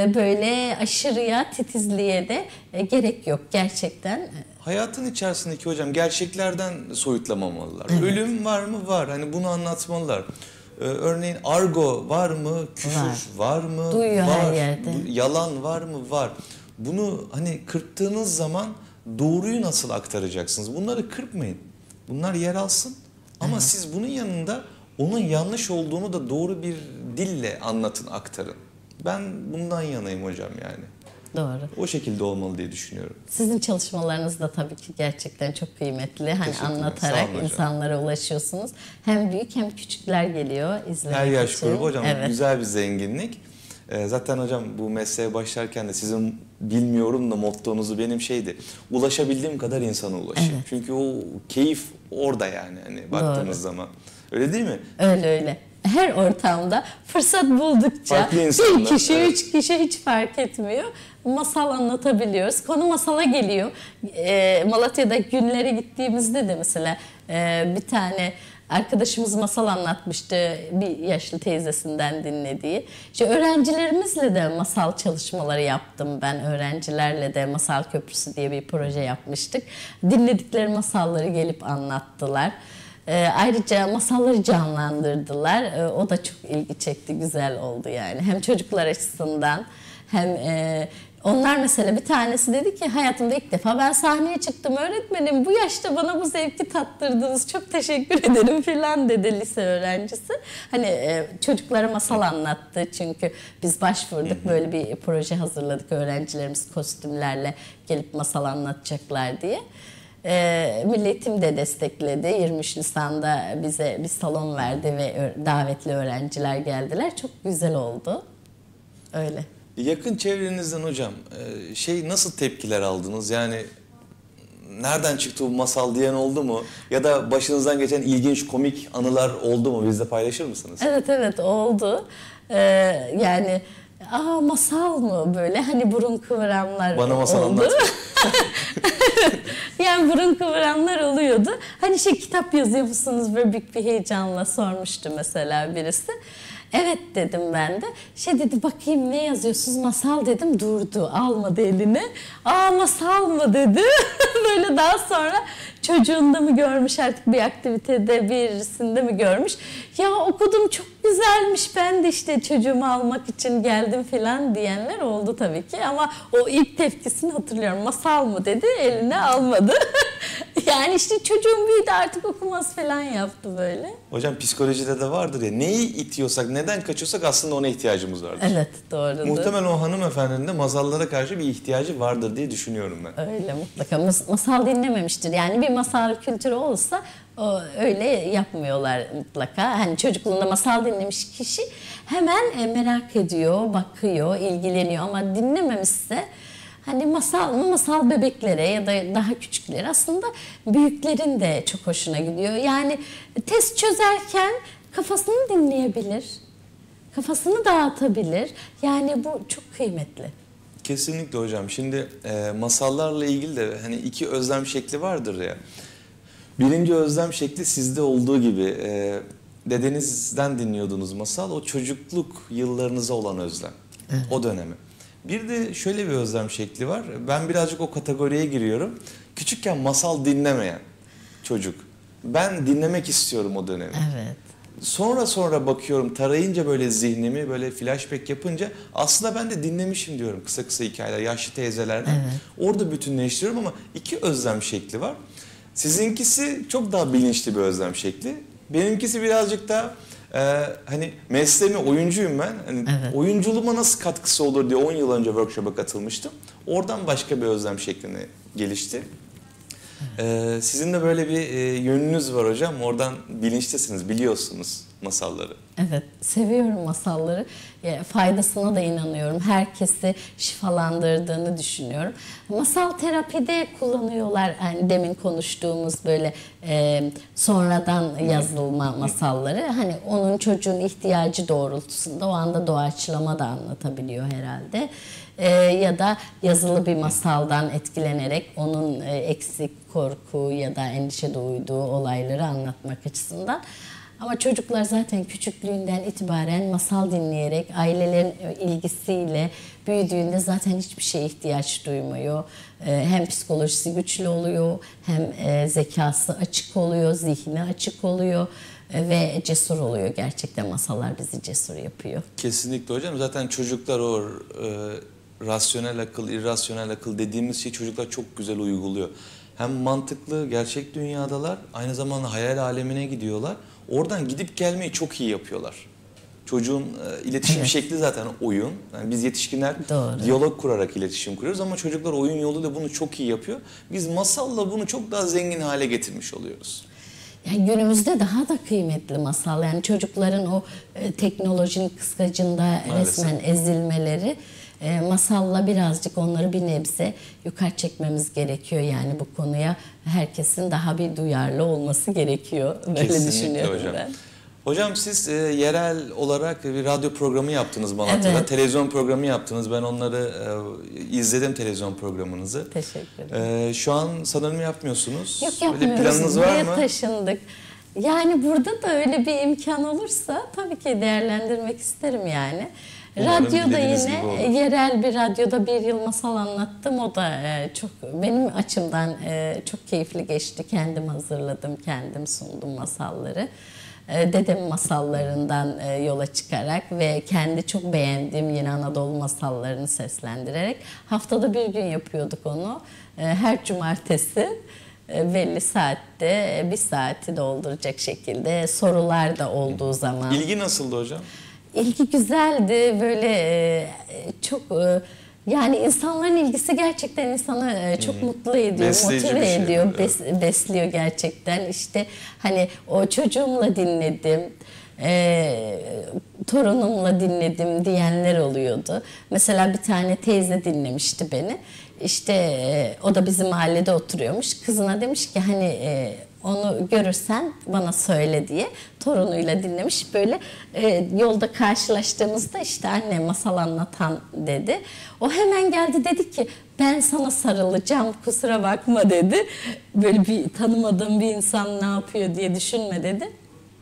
böyle aşırıya, titizliğe de gerek yok gerçekten. Hayatın içerisindeki hocam gerçeklerden soyutlamamalılar. Evet. Ölüm var mı? Var. Hani bunu anlatmalılar. Örneğin argo var mı? Küfür var, var mı? Duyuyor var. her yerde. Yalan var mı? Var. Bunu hani kırptığınız zaman doğruyu nasıl aktaracaksınız? Bunları kırpmayın. Bunlar yer alsın. Ama evet. siz bunun yanında onun yanlış olduğunu da doğru bir dille anlatın, aktarın. Ben bundan yanayım hocam yani. Doğru. O şekilde olmalı diye düşünüyorum. Sizin çalışmalarınız da tabii ki gerçekten çok kıymetli. Hani anlatarak insanlara ulaşıyorsunuz. Hem büyük hem küçükler geliyor izlemek Her yaş için. grubu hocam evet. güzel bir zenginlik. Ee, zaten hocam bu mesleğe başlarken de sizin bilmiyorum da mottonuzu benim şeydi. Ulaşabildiğim kadar insana ulaşayım. Evet. Çünkü o keyif orada yani hani baktığınız Doğru. zaman. Öyle değil mi? Öyle öyle. Her ortamda fırsat buldukça bir kişi, evet. üç kişi hiç fark etmiyor. Masal anlatabiliyoruz. Konu masala geliyor. E, Malatya'da günlere gittiğimizde de mesela e, bir tane arkadaşımız masal anlatmıştı. Bir yaşlı teyzesinden dinlediği. İşte öğrencilerimizle de masal çalışmaları yaptım ben. Öğrencilerle de Masal Köprüsü diye bir proje yapmıştık. Dinledikleri masalları gelip anlattılar. E, ayrıca masalları canlandırdılar. E, o da çok ilgi çekti, güzel oldu yani. Hem çocuklar açısından hem e, onlar mesela bir tanesi dedi ki hayatımda ilk defa ben sahneye çıktım öğretmenim. Bu yaşta bana bu zevki tattırdınız. Çok teşekkür ederim filan dedi lise öğrencisi. Hani e, çocuklara masal anlattı çünkü biz başvurduk böyle bir proje hazırladık. Öğrencilerimiz kostümlerle gelip masal anlatacaklar diye. E, Milli Eğitim de destekledi. yirmi üç Nisan'da bize bir salon verdi ve davetli öğrenciler geldiler. Çok güzel oldu. Öyle. Yakın çevrenizden hocam şey nasıl tepkiler aldınız? Yani nereden çıktı bu masal diyen oldu mu? Ya da başınızdan geçen ilginç komik anılar oldu mu? Bizle paylaşır mısınız? Evet evet oldu. Ee, yani aa masal mı böyle hani burun kıvıranlar Bana masal oldu. anlat. Yani burun kıvıranlar oluyordu. Hani şey kitap yazıyor musunuz böyle büyük bir heyecanla sormuştu mesela birisi. Evet dedim ben de. Şey dedi bakayım ne yazıyorsunuz masal dedim durdu almadı eline. Aa masal mı dedi. Böyle daha sonra çocuğunda mı görmüş artık bir aktivitede birisinde mi görmüş. Ya okudum çok güzelmiş ben de işte çocuğumu almak için geldim falan diyenler oldu tabii ki. Ama o ilk tepkisini hatırlıyorum masal mı dedi eline almadı. Yani işte çocuğum büyüdü artık okumaz falan yaptı böyle. Hocam psikolojide de vardır ya neyi itiyorsak neden kaçıyorsak aslında ona ihtiyacımız vardır. Evet doğrudur. Muhtemelen o hanımefendinin de masallara karşı bir ihtiyacı vardır diye düşünüyorum ben. Öyle mutlaka. Mas- masal dinlememiştir. Yani bir masal kültürü olsa o öyle yapmıyorlar mutlaka. Hani çocukluğunda masal dinlemiş kişi hemen e, merak ediyor, bakıyor, ilgileniyor ama dinlememişse hani masal mı masal bebeklere ya da daha küçüklere aslında büyüklerin de çok hoşuna gidiyor. Yani test çözerken kafasını dinleyebilir, kafasını dağıtabilir. Yani bu çok kıymetli. Kesinlikle hocam. Şimdi e, masallarla ilgili de hani iki özlem şekli vardır ya. Birinci özlem şekli sizde olduğu gibi e, dedenizden dinliyordunuz masal. O çocukluk yıllarınıza olan özlem. Evet. O dönemi. Bir de şöyle bir özlem şekli var. Ben birazcık o kategoriye giriyorum. Küçükken masal dinlemeyen çocuk. Ben dinlemek istiyorum o dönemi. Evet. Sonra sonra bakıyorum tarayınca böyle zihnimi böyle flashback yapınca aslında ben de dinlemişim diyorum kısa kısa hikayeler yaşlı teyzelerden. Evet. Orada bütünleştiriyorum ama iki özlem şekli var. Sizinkisi çok daha bilinçli bir özlem şekli. Benimkisi birazcık daha e, hani mesleğime oyuncuyum ben. Hani evet. Oyunculuğuma nasıl katkısı olur diye on yıl önce workshop'a katılmıştım. Oradan başka bir özlem şekline gelişti. Ee, sizin de böyle bir e, yönünüz var hocam. Oradan bilinçlisiniz, biliyorsunuz masalları. Evet, seviyorum masalları. E, faydasına da inanıyorum. Herkesi şifalandırdığını düşünüyorum. Masal terapide kullanıyorlar. Yani demin konuştuğumuz böyle e, sonradan yazılma masalları. Hani onun çocuğun ihtiyacı doğrultusunda o anda doğaçlama da anlatabiliyor herhalde. E, ya da yazılı bir masaldan etkilenerek onun e, eksik korku ya da endişe duyduğu olayları anlatmak açısından. Ama çocuklar zaten küçüklüğünden itibaren masal dinleyerek ailelerin ilgisiyle büyüdüğünde zaten hiçbir şeye ihtiyaç duymuyor. Hem psikolojisi güçlü oluyor, hem zekası açık oluyor, zihni açık oluyor ve cesur oluyor. Gerçekten masallar bizi cesur yapıyor. Kesinlikle hocam. Zaten çocuklar o e, rasyonel akıl, irrasyonel akıl dediğimiz şeyi çocuklar çok güzel uyguluyor. Hem mantıklı, gerçek dünyadalar, aynı zamanda hayal alemine gidiyorlar. Oradan gidip gelmeyi çok iyi yapıyorlar. Çocuğun e, iletişim evet. şekli zaten oyun. Yani biz yetişkinler Doğru. diyalog kurarak iletişim kuruyoruz ama çocuklar oyun yoluyla bunu çok iyi yapıyor. Biz masalla bunu çok daha zengin hale getirmiş oluyoruz. Yani günümüzde daha da kıymetli masal. Yani çocukların o e, teknolojinin kıskacında Maalesef. resmen ezilmeleri e, masalla birazcık onları bir nebze yukarı çekmemiz gerekiyor. Yani bu konuya herkesin daha bir duyarlı olması gerekiyor. Böyle Kesinlikle düşünüyorum hocam. ben. Hocam siz e, yerel olarak bir radyo programı yaptınız Malatya'da. Evet. Televizyon programı yaptınız. Ben onları e, izledim televizyon programınızı. Teşekkür ederim. E, şu an sanırım yapmıyorsunuz. Yok yapmıyoruz. Öyle planınız var Buraya mı? taşındık. Yani burada da öyle bir imkan olursa tabii ki değerlendirmek isterim yani. Umarım radyoda yine yerel bir radyoda bir yıl masal anlattım. O da e, çok benim açımdan e, çok keyifli geçti. Kendim hazırladım, kendim sundum masalları. Dedem masallarından yola çıkarak ve kendi çok beğendiğim yine Anadolu masallarını seslendirerek haftada bir gün yapıyorduk onu. Her cumartesi belli saatte bir saati dolduracak şekilde sorular da olduğu zaman. İlgi nasıldı hocam? İlgi güzeldi. Böyle çok yani insanların ilgisi gerçekten insanı çok hmm. mutlu ediyor, Besleyici motive şey, ediyor, evet. bes, besliyor gerçekten. İşte hani o çocuğumla dinledim, e, torunumla dinledim diyenler oluyordu. Mesela bir tane teyze dinlemişti beni. işte e, o da bizim mahallede oturuyormuş. Kızına demiş ki hani e, onu görürsen bana söyle diye torunuyla dinlemiş. Böyle e, yolda karşılaştığımızda işte anne masal anlatan dedi. O hemen geldi dedi ki ben sana sarılacağım kusura bakma dedi. Böyle bir tanımadığım bir insan ne yapıyor diye düşünme dedi.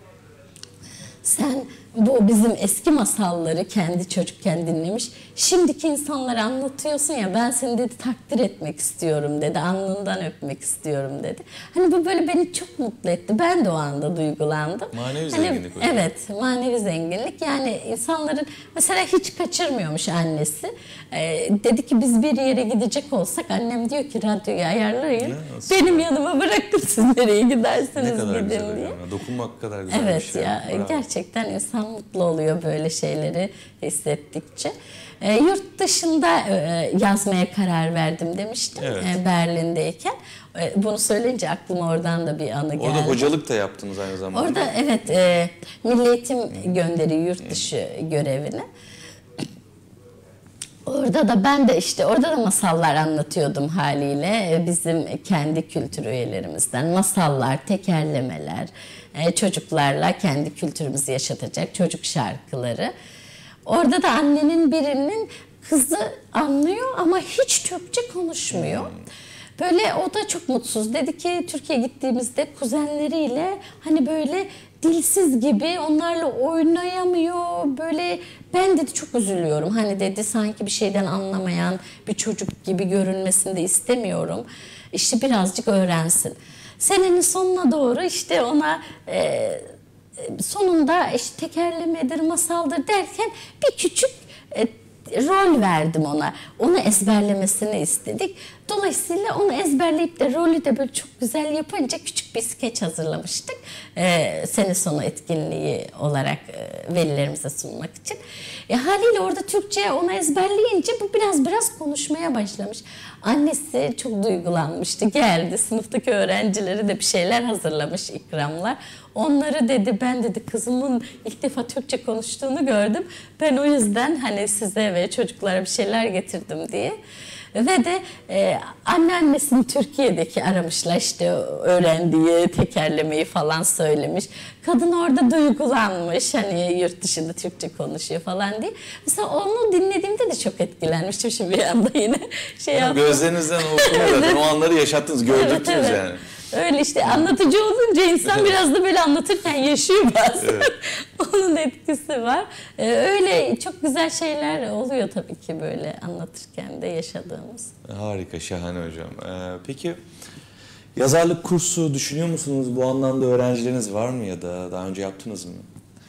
Sen bu bizim eski masalları kendi çocukken dinlemiş. Şimdiki insanlara anlatıyorsun ya ben seni dedi takdir etmek istiyorum dedi. Alnından öpmek istiyorum dedi. Hani bu böyle beni çok mutlu etti. Ben de o anda duygulandım. Manevi hani, zenginlik hocam. Evet manevi zenginlik. Yani insanların mesela hiç kaçırmıyormuş annesi. Ee, dedi ki biz bir yere gidecek olsak annem diyor ki radyoyu ayarlayın. Benim yanıma bırakın siz nereye giderseniz ne kadar gidin güzel diye. hocam. Dokunmak kadar güzel Evet bir şey. ya Bravo. gerçekten insan mutlu oluyor böyle şeyleri hissettikçe. E, yurt dışında e, yazmaya karar verdim demiştim Evet. e, Berlin'deyken. E, bunu söyleyince aklıma oradan da bir anı geldi. Orada hocalık da yaptınız aynı zamanda. Orada evet e, Milli Eğitim gönderiyor yurt dışı görevine. Orada da ben de işte orada da masallar anlatıyordum haliyle. Bizim kendi kültür üyelerimizden masallar, tekerlemeler, çocuklarla kendi kültürümüzü yaşatacak çocuk şarkıları. Orada da annenin birinin kızı anlıyor ama hiç Türkçe konuşmuyor. Böyle o da çok mutsuz. Dedi ki Türkiye'ye gittiğimizde kuzenleriyle hani böyle dilsiz gibi onlarla oynayamıyor. Böyle ben dedi çok üzülüyorum. Hani dedi sanki bir şeyden anlamayan bir çocuk gibi görünmesini de istemiyorum. İşte birazcık öğrensin. Senenin sonuna doğru işte ona e, sonunda işte tekerlemedir, masaldır derken bir küçük e, rol verdim ona. Onu ezberlemesini istedik. Dolayısıyla onu ezberleyip de rolü de böyle çok güzel yapınca küçük bir skeç hazırlamıştık. Ee, sene sonu etkinliği olarak e, velilerimize sunmak için. E, haliyle orada Türkçe onu ezberleyince bu biraz biraz konuşmaya başlamış. Annesi çok duygulanmıştı. Geldi sınıftaki öğrencileri de bir şeyler hazırlamış ikramlar. Onları dedi ben dedi kızımın ilk defa Türkçe konuştuğunu gördüm. Ben o yüzden hani size ve çocuklara bir şeyler getirdim diye. Ve de e, anneannesini Türkiye'deki aramışlar işte öğrendiği tekerlemeyi falan söylemiş. Kadın orada duygulanmış hani yurt dışında Türkçe konuşuyor falan diye. Mesela onu dinlediğimde de çok etkilenmiştim şimdi bir anda yine şey Yani yaptım. gözlerinizden okuyor zaten o anları yaşattınız, gördünüz Evet, evet. yani. Öyle işte anlatıcı olunca insan biraz da böyle anlatırken yaşıyor bazen. Evet. Onun etkisi var. Ee, öyle çok güzel şeyler oluyor tabii ki böyle anlatırken de yaşadığımız. Harika, şahane hocam. Ee, peki yazarlık kursu düşünüyor musunuz? Bu anlamda öğrencileriniz var mı ya da daha önce yaptınız mı?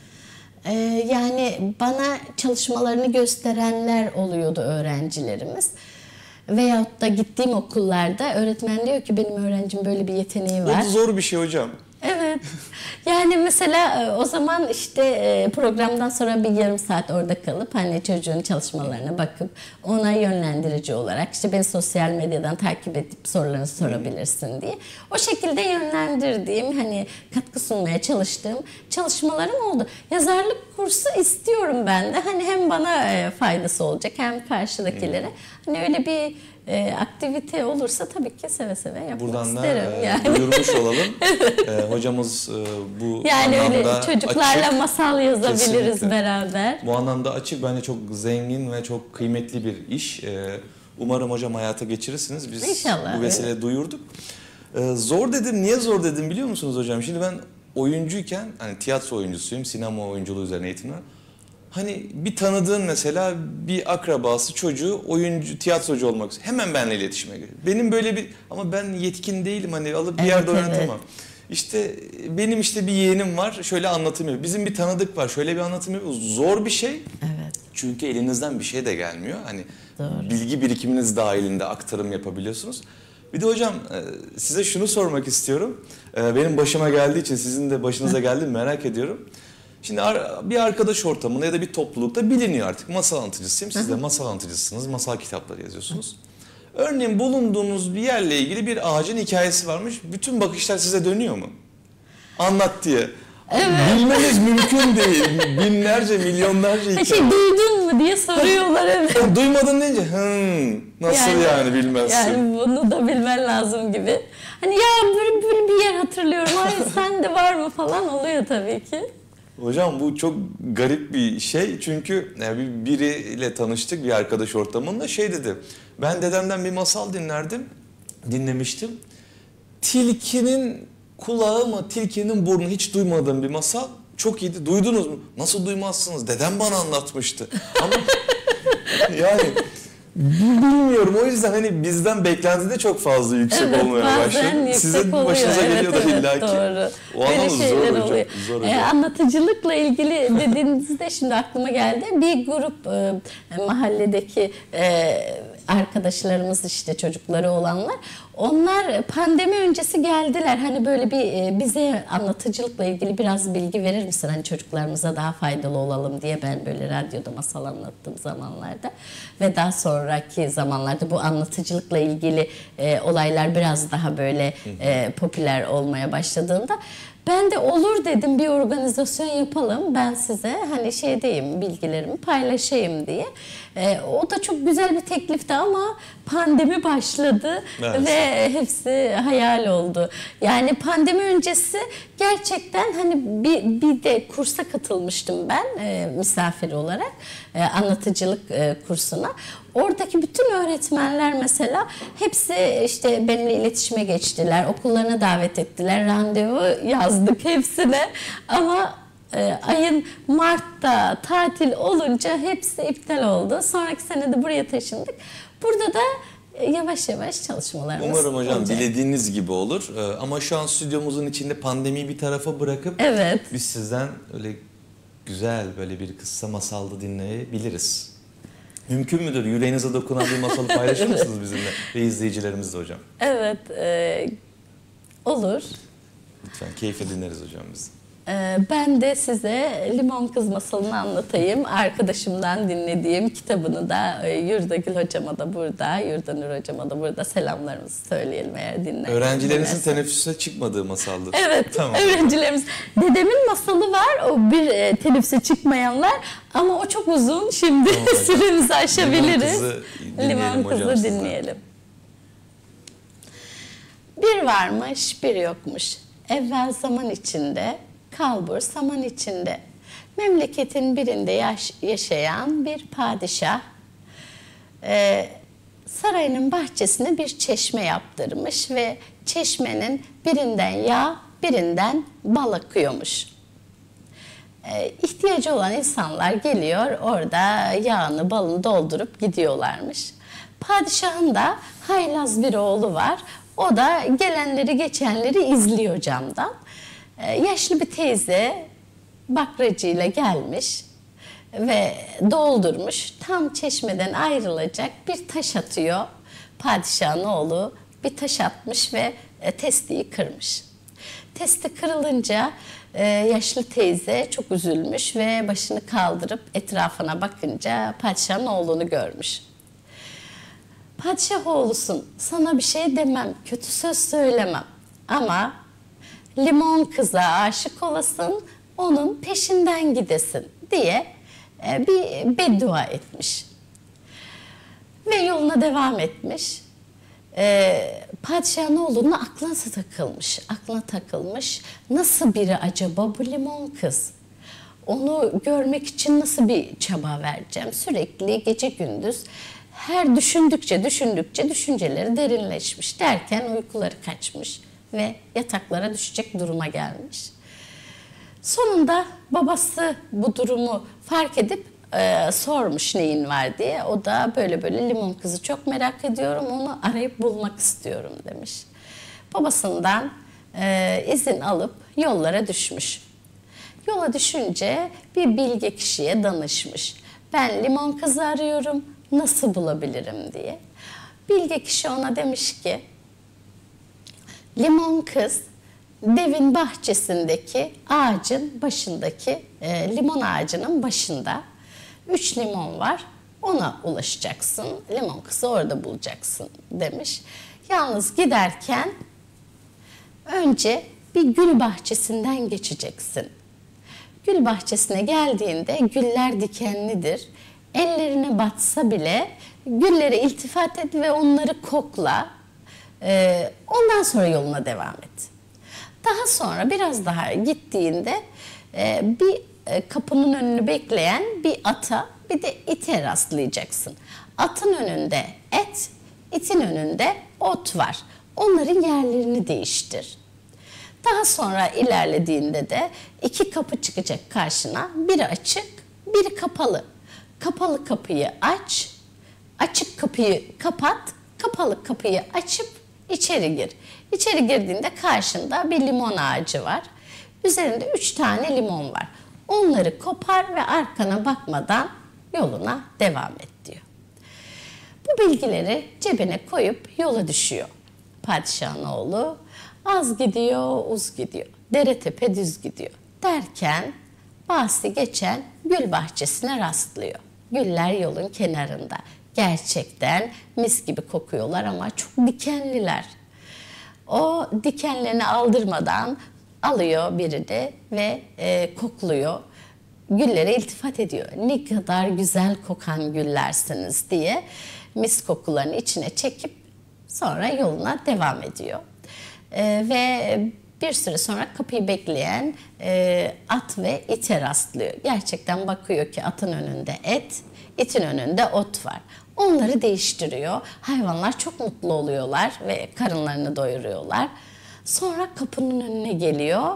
Ee, yani bana çalışmalarını gösterenler oluyordu öğrencilerimiz. Veyahut da gittiğim okullarda öğretmen diyor ki benim öğrencim böyle bir yeteneği O var. da zor bir şey hocam. Evet. Yani mesela o zaman işte programdan sonra bir yarım saat orada kalıp hani çocuğun çalışmalarına bakıp ona yönlendirici olarak işte beni sosyal medyadan takip edip sorularını sorabilirsin diye. O şekilde yönlendirdiğim hani katkı sunmaya çalıştığım çalışmalarım oldu. Yazarlık kursu istiyorum ben de. Hani hem bana faydası olacak hem karşıdakilere. Hani öyle bir E, aktivite olursa tabii ki seve seve yapmak Buradan isterim. da e, yani. duyurmuş olalım. e, hocamız e, bu Yani öyle anlamda çocuklarla açık. masal yazabiliriz Kesinlikle. beraber. Bu anlamda açık, bence çok zengin ve çok kıymetli bir iş. E, umarım hocam hayata geçirirsiniz. Biz İnşallah, bu vesileyle evet. duyurduk. E, zor dedim. Niye zor dedim biliyor musunuz hocam? Şimdi ben oyuncuyken, hani tiyatro oyuncusuyum, sinema oyunculuğu üzerine eğitim var. Hani bir tanıdığın mesela bir akrabası çocuğu oyuncu, tiyatrocu olmak istiyor. Hemen benimle iletişime giriyor. Benim böyle bir, ama ben yetkin değilim hani alıp bir Evet, yerde evet. oynatamam. İşte benim işte bir yeğenim var, şöyle anlatım yapıyor. Bizim bir tanıdık var, şöyle bir anlatım yapıyor. Zor bir şey. Evet. Çünkü elinizden bir şey de gelmiyor. Hani Doğru. bilgi birikiminiz dahilinde aktarım yapabiliyorsunuz. Bir de hocam size şunu sormak istiyorum. Benim başıma geldiği için sizin de başınıza geldi mi merak ediyorum. Şimdi bir arkadaş ortamında ya da bir toplulukta biliniyor artık. Masal anlatıcısıyım. Siz de masal anlatıcısınız. Masal kitapları yazıyorsunuz. Örneğin bulunduğunuz bir yerle ilgili bir ağacın hikayesi varmış. Bütün bakışlar size dönüyor mu? Anlat diye. Bilmeniz mümkün değil. Binlerce, milyonlarca hikaye. Şey, duydun mu diye soruyorlar. Evet. Duymadın deyince hımm nasıl yani, yani bilmezsin. Yani bunu da bilmen lazım gibi. Hani ya böyle, böyle bir yer hatırlıyorum. Ay sen de var mı falan oluyor tabii ki. Hocam bu çok garip bir şey çünkü yani biriyle tanıştık bir arkadaş ortamında şey dedi. Ben dedemden bir masal dinlerdim, dinlemiştim. Tilkinin kulağı mı, tilkinin burnu hiç duymadığım bir masal. Çok iyiydi. Duydunuz mu? Nasıl duymazsınız? Dedem bana anlatmıştı. Ama yani bilmiyorum. O yüzden hani bizden beklenti de çok fazla yüksek evet, olmaya başladı. Size başınıza evet, geliyor da evet, illaki. Doğru. O anlamda zor hocam. Zor hocam. Ee, anlatıcılıkla ilgili dediğinizde şimdi aklıma geldi. Bir grup e, mahalledeki e, arkadaşlarımız işte çocukları olanlar. Onlar pandemi öncesi geldiler. Hani böyle bir e, bize anlatıcılıkla ilgili biraz bilgi verir misin? Hani çocuklarımıza daha faydalı olalım diye ben böyle radyoda masal anlattığım zamanlarda ve daha sonraki zamanlarda bu anlatıcılıkla ilgili e, olaylar biraz daha böyle e, popüler olmaya başladığında ben de olur dedim, bir organizasyon yapalım. Ben size hani şey diyeyim, bilgilerimi paylaşayım diye. Ee, o da çok güzel bir teklifti ama pandemi başladı evet. Ve hepsi hayal oldu. Yani pandemi öncesi gerçekten hani bir, bir de kursa katılmıştım ben e, misafir olarak e, anlatıcılık e, kursuna. Oradaki bütün öğretmenler mesela hepsi işte benimle iletişime geçtiler, okullarına davet ettiler, randevu yazdık hepsine ama e, ayın Mart'ta tatil olunca hepsi iptal oldu. Sonraki sene de buraya taşındık. Burada da yavaş yavaş çalışmalarımız Umarım hocam olacak. dilediğiniz gibi olur. Ee, ama şu an stüdyomuzun içinde pandemiyi bir tarafa bırakıp evet. biz sizden öyle güzel böyle bir kısa masalda dinleyebiliriz. Mümkün müdür? Yüreğinize dokunan bir masalı paylaşır mısınız bizimle ve izleyicilerimizle hocam? Evet, e, olur. Lütfen keyifle dinleriz hocam biz. E, ben de size Limon Kız masalını anlatayım. Arkadaşımdan dinlediğim kitabını da e, Yurdagül hocama da burada, Yurdanur hocama da burada selamlarımızı söyleyelim eğer dinler. Öğrencilerinizin teneffüse çıkmadığı masaldır. Evet, tamam. Öğrencilerimiz. Dedemin masalı var, o bir e, teneffüse çıkmayanlar ama o çok uzun. Şimdi tamam, süremizi aşabiliriz. Limon Kızı dinleyelim. Limon Kızı hocam dinleyelim. Bir varmış, bir yokmuş. Evvel zaman içinde, kalbur saman içinde. Memleketin birinde yaş yaşayan bir padişah e, sarayının bahçesine bir çeşme yaptırmış ve çeşmenin birinden yağ, birinden bal akıyormuş. E, ihtiyacı olan insanlar geliyor, orada yağını, balını doldurup gidiyorlarmış. Padişahın da haylaz bir oğlu var. O da gelenleri geçenleri izliyor camdan. Ee, yaşlı bir teyze bakracıyla gelmiş ve doldurmuş. Tam çeşmeden ayrılacak bir taş atıyor. Padişahın oğlu bir taş atmış ve e, testiyi kırmış. Testi kırılınca e, yaşlı teyze çok üzülmüş ve başını kaldırıp etrafına bakınca padişahın oğlunu görmüş. Padişah oğlusun, sana bir şey demem, kötü söz söylemem ama limon kıza aşık olasın, onun peşinden gidesin diye bir beddua etmiş. Ve yoluna devam etmiş. Padişahın oğlunun aklına takılmış, aklına takılmış. Nasıl biri acaba bu limon kız? Onu görmek için nasıl bir çaba vereceğim? Sürekli gece gündüz her düşündükçe düşündükçe düşünceleri derinleşmiş derken uykuları kaçmış ve yataklara düşecek duruma gelmiş. Sonunda babası bu durumu fark edip e, sormuş neyin var diye. O da böyle böyle limon kızı çok merak ediyorum, onu arayıp bulmak istiyorum demiş. Babasından e, izin alıp yollara düşmüş. Yola düşünce bir bilge kişiye danışmış. Ben limon kızı arıyorum, nasıl bulabilirim diye. Bilge kişi ona demiş ki, limon kız devin bahçesindeki ağacın başındaki e, limon ağacının başında üç limon var, ona ulaşacaksın, limon kızı orada bulacaksın demiş. Yalnız giderken önce bir gül bahçesinden geçeceksin. Gül bahçesine geldiğinde güller dikenlidir. Ellerine batsa bile güllere iltifat et ve onları kokla. Ee, ondan sonra yoluna devam et. Daha sonra biraz daha gittiğinde e, bir e, kapının önünü bekleyen bir ata bir de ite rastlayacaksın. Atın önünde et, itin önünde ot var. Onların yerlerini değiştir. Daha sonra ilerlediğinde de iki kapı çıkacak karşına. Biri açık, biri kapalı. Kapalı kapıyı aç, açık kapıyı kapat, kapalı kapıyı açıp içeri gir. İçeri girdiğinde karşında bir limon ağacı var. Üzerinde üç tane limon var. Onları kopar ve arkana bakmadan yoluna devam et diyor. Bu bilgileri cebine koyup yola düşüyor. Padişahın oğlu az gidiyor, uz gidiyor. Dere tepe düz gidiyor. Derken bahsi geçen gül bahçesine rastlıyor. Güller yolun kenarında. Gerçekten mis gibi kokuyorlar ama çok dikenliler. O dikenlerini aldırmadan alıyor birini ve e, kokluyor. Güllere iltifat ediyor. Ne kadar güzel kokan güllersiniz diye mis kokularını içine çekip sonra yoluna devam ediyor. E, ve bir süre sonra kapıyı bekleyen e, at ve ite rastlıyor. Gerçekten bakıyor ki atın önünde et, itin önünde ot var. Onları değiştiriyor. Hayvanlar çok mutlu oluyorlar ve karınlarını doyuruyorlar. Sonra kapının önüne geliyor.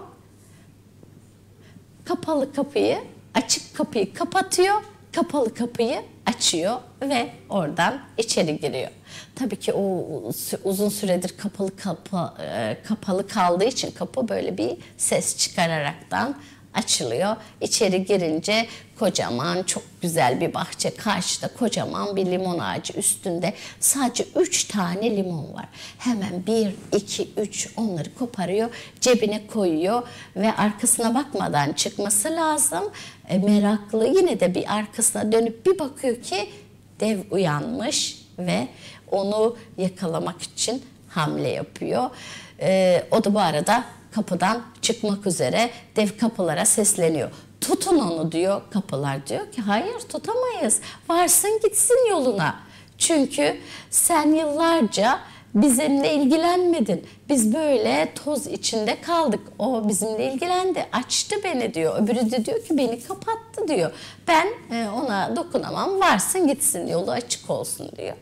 Kapalı kapıyı, açık kapıyı kapatıyor. Kapalı kapıyı açıyor ve oradan içeri giriyor. Tabii ki o uzun süredir kapalı kapı, kapalı kaldığı için kapı böyle bir ses çıkararaktan açılıyor. İçeri girince kocaman çok güzel bir bahçe, karşıda kocaman bir limon ağacı, üstünde sadece üç tane limon var. Hemen bir, iki, üç onları koparıyor, cebine koyuyor ve arkasına bakmadan çıkması lazım. E, meraklı yine de bir arkasına dönüp bir bakıyor ki dev uyanmış ve onu yakalamak için hamle yapıyor. E, o da bu arada kapıdan çıkmak üzere, dev kapılara sesleniyor. Tutun onu diyor. Kapılar diyor ki hayır tutamayız. Varsın gitsin yoluna. Çünkü sen yıllarca bizimle ilgilenmedin. Biz böyle toz içinde kaldık. O bizimle ilgilendi. Açtı beni diyor. Öbürü de diyor ki beni kapattı diyor. Ben ona dokunamam. Varsın gitsin, yolu açık olsun diyor.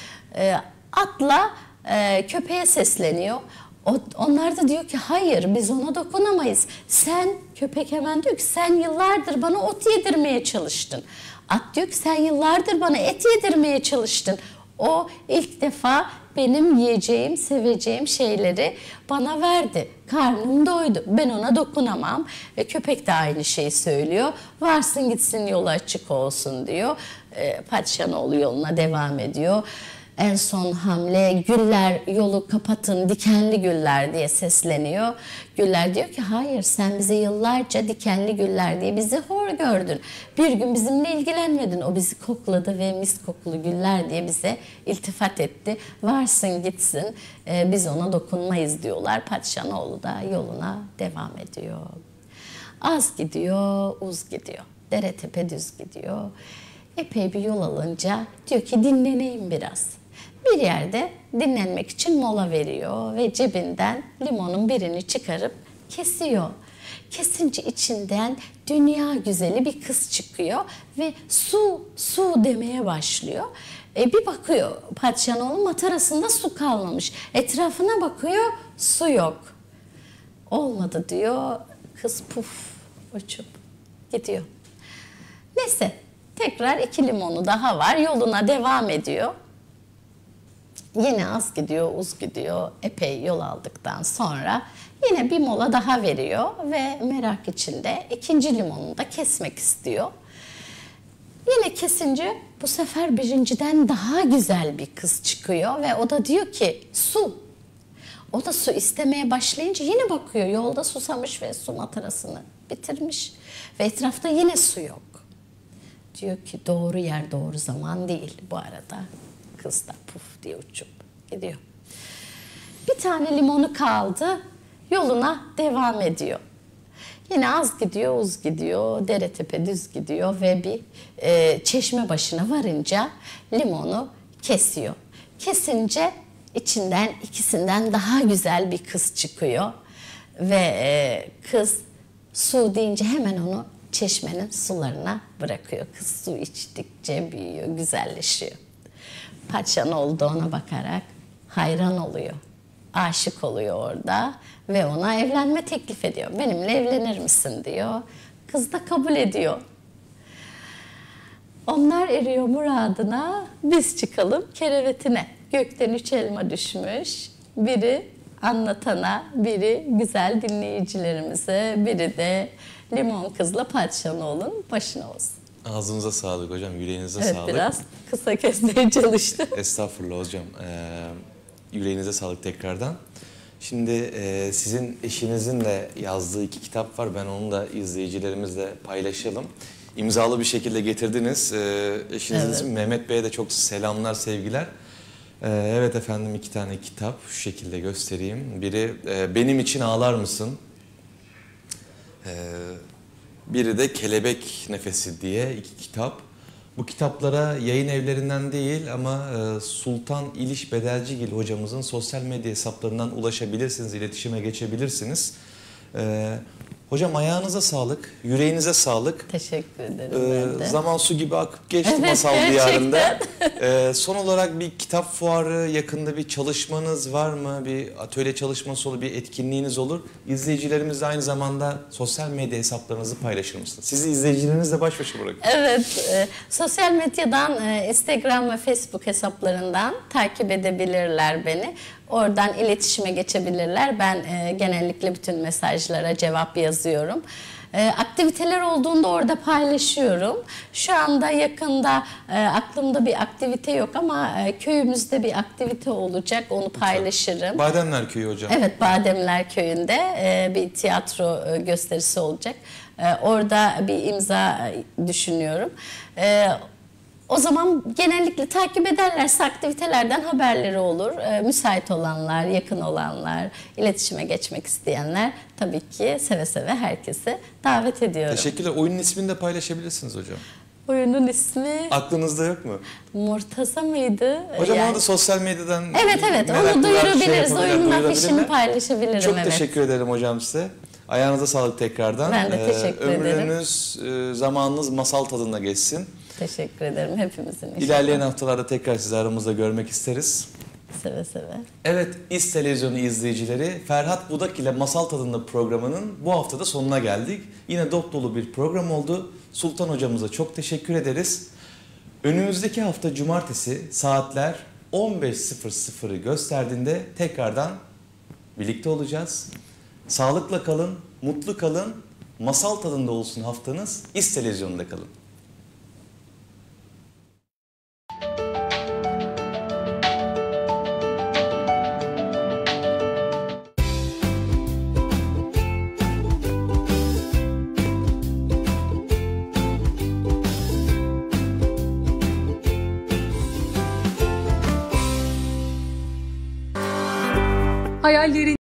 Atla köpeğe sesleniyor. Onlar da diyor ki hayır biz ona dokunamayız. Sen, köpek hemen diyor ki sen yıllardır bana ot yedirmeye çalıştın. At diyor ki sen yıllardır bana et yedirmeye çalıştın. O ilk defa benim yiyeceğim, seveceğim şeyleri bana verdi. Karnım doydu. Ben ona dokunamam. Ve köpek de aynı şeyi söylüyor. Varsın gitsin, yolu açık olsun diyor. E, padişahın oğlu yoluna devam ediyor. En son hamle güller yolu kapatın, dikenli güller diye sesleniyor. Güller diyor ki hayır sen bize yıllarca dikenli güller diye bizi hor gördün. Bir gün bizimle ilgilenmedin. O bizi kokladı ve mis kokulu güller diye bize iltifat etti. Varsın gitsin, e, biz ona dokunmayız diyorlar. Padişahın oğlu da yoluna devam ediyor. Az gidiyor, uz gidiyor. Dere tepe düz gidiyor. Epey bir yol alınca diyor ki dinleneyim biraz. Bir yerde dinlenmek için mola veriyor ve cebinden limonun birini çıkarıp kesiyor. Kesince içinden dünya güzeli bir kız çıkıyor ve su, su demeye başlıyor. E bir bakıyor padişahın oğlu matarasında su kalmamış. Etrafına bakıyor, su yok. Olmadı diyor, kız puf uçup gidiyor. Neyse tekrar iki limonu daha var, yoluna devam ediyor. Yine az gidiyor, uz gidiyor. Epey yol aldıktan sonra yine bir mola daha veriyor ve merak içinde ikinci limonunu da kesmek istiyor. Yine kesince bu sefer birinciden daha güzel bir kız çıkıyor ve o da diyor ki su. O da su istemeye başlayınca yine bakıyor, yolda susamış ve su matarasını bitirmiş ve etrafta yine su yok. Diyor ki doğru yer doğru zaman değil. Bu arada kız da puf diye uçup gidiyor. Bir tane limonu kaldı, yoluna devam ediyor. Yine az gidiyor, uz gidiyor, dere tepe düz gidiyor ve bir e, çeşme başına varınca limonu kesiyor. Kesince içinden ikisinden daha güzel bir kız çıkıyor ve e, kız su deyince hemen onu çeşmenin sularına bırakıyor. Kız su içtikçe büyüyor, güzelleşiyor. Paçanoğlu da ona bakarak hayran oluyor. Aşık oluyor orada ve ona evlenme teklif ediyor. Benimle evlenir misin diyor. Kız da kabul ediyor. Onlar eriyor muradına, biz çıkalım kerevetine. Gökten üç elma düşmüş. Biri anlatana, biri güzel dinleyicilerimize, biri de Limon Kız'la Paçanoğlu'nun başına olsun. Ağzınıza sağlık hocam, yüreğinize Evet, sağlık. biraz kısa kesmeye çalıştım. Estağfurullah hocam. Ee, yüreğinize sağlık tekrardan. Şimdi e, sizin eşinizin de yazdığı iki kitap var. Ben onu da izleyicilerimizle paylaşalım. İmzalı bir şekilde getirdiniz. Ee, eşinizin Evet. ismi Mehmet Bey'e de çok selamlar, sevgiler. Ee, evet efendim, iki tane kitap şu şekilde göstereyim. Biri e, Benim için Ağlar Mısın? Ee, biri de Kelebek Nefesi diye iki kitap. Bu kitaplara yayın evlerinden değil ama e, Sultan İliş Bedelcigil hocamızın sosyal medya hesaplarından ulaşabilirsiniz, iletişime geçebilirsiniz. Ee, hocam ayağınıza sağlık, yüreğinize sağlık. Teşekkür ederim Ee, ben de. zaman su gibi akıp geçti Evet, masal gerçekten. diyarında. Ee, son olarak bir kitap fuarı, yakında bir çalışmanız var mı? Bir atölye çalışması olur, bir etkinliğiniz olur. İzleyicilerimizle aynı zamanda sosyal medya hesaplarınızı paylaşır mısınız? Sizi izleyicilerinizle baş başa bırakın. Evet, e, sosyal medyadan, e, Instagram ve Facebook hesaplarından takip edebilirler beni. Oradan iletişime geçebilirler. Ben e, genellikle bütün mesajlara cevap yazıyorum. E, aktiviteler olduğunda orada paylaşıyorum. Şu anda yakında e, aklımda bir aktivite yok ama e, köyümüzde bir aktivite olacak. Onu paylaşırım. Bademler Köyü hocam. Evet, Bademler Köyü'nde e, bir tiyatro e, gösterisi olacak. E, orada bir imza e, düşünüyorum. E, o zaman genellikle takip ederlerse aktivitelerden haberleri olur. E, müsait olanlar, yakın olanlar, iletişime geçmek isteyenler tabii ki seve seve herkese davet ediyorum. Teşekkürler. Oyunun ismini de paylaşabilirsiniz hocam. Oyunun ismi Aklınızda yok mu? Murtaza mıydı? Hocam Yani- onu da sosyal medyadan Evet evet, onu meraklılar duyurabiliriz. yapabilirler, Oyunun duyurabilirler. afişini paylaşabilirim. Çok evet. teşekkür ederim hocam size. Ayağınıza sağlık tekrardan. Ben de teşekkür ederim. Ömrünüz, e, zamanınız masal tadında geçsin. Teşekkür ederim hepimizin. inşallah. İlerleyen haftalarda tekrar sizi aramızda görmek isteriz. Seve seve. Evet, İz Televizyonu izleyicileri, Ferhat Budak ile Masal Tadında programının bu haftada sonuna geldik. Yine dop dolu bir program oldu. Sultan hocamıza çok teşekkür ederiz. Önümüzdeki hafta cumartesi saatler on beş sıfır sıfırı gösterdiğinde tekrardan birlikte olacağız. Sağlıkla kalın, mutlu kalın, masal tadında olsun haftanız. İz Televizyonu'nda kalın. Hayallerin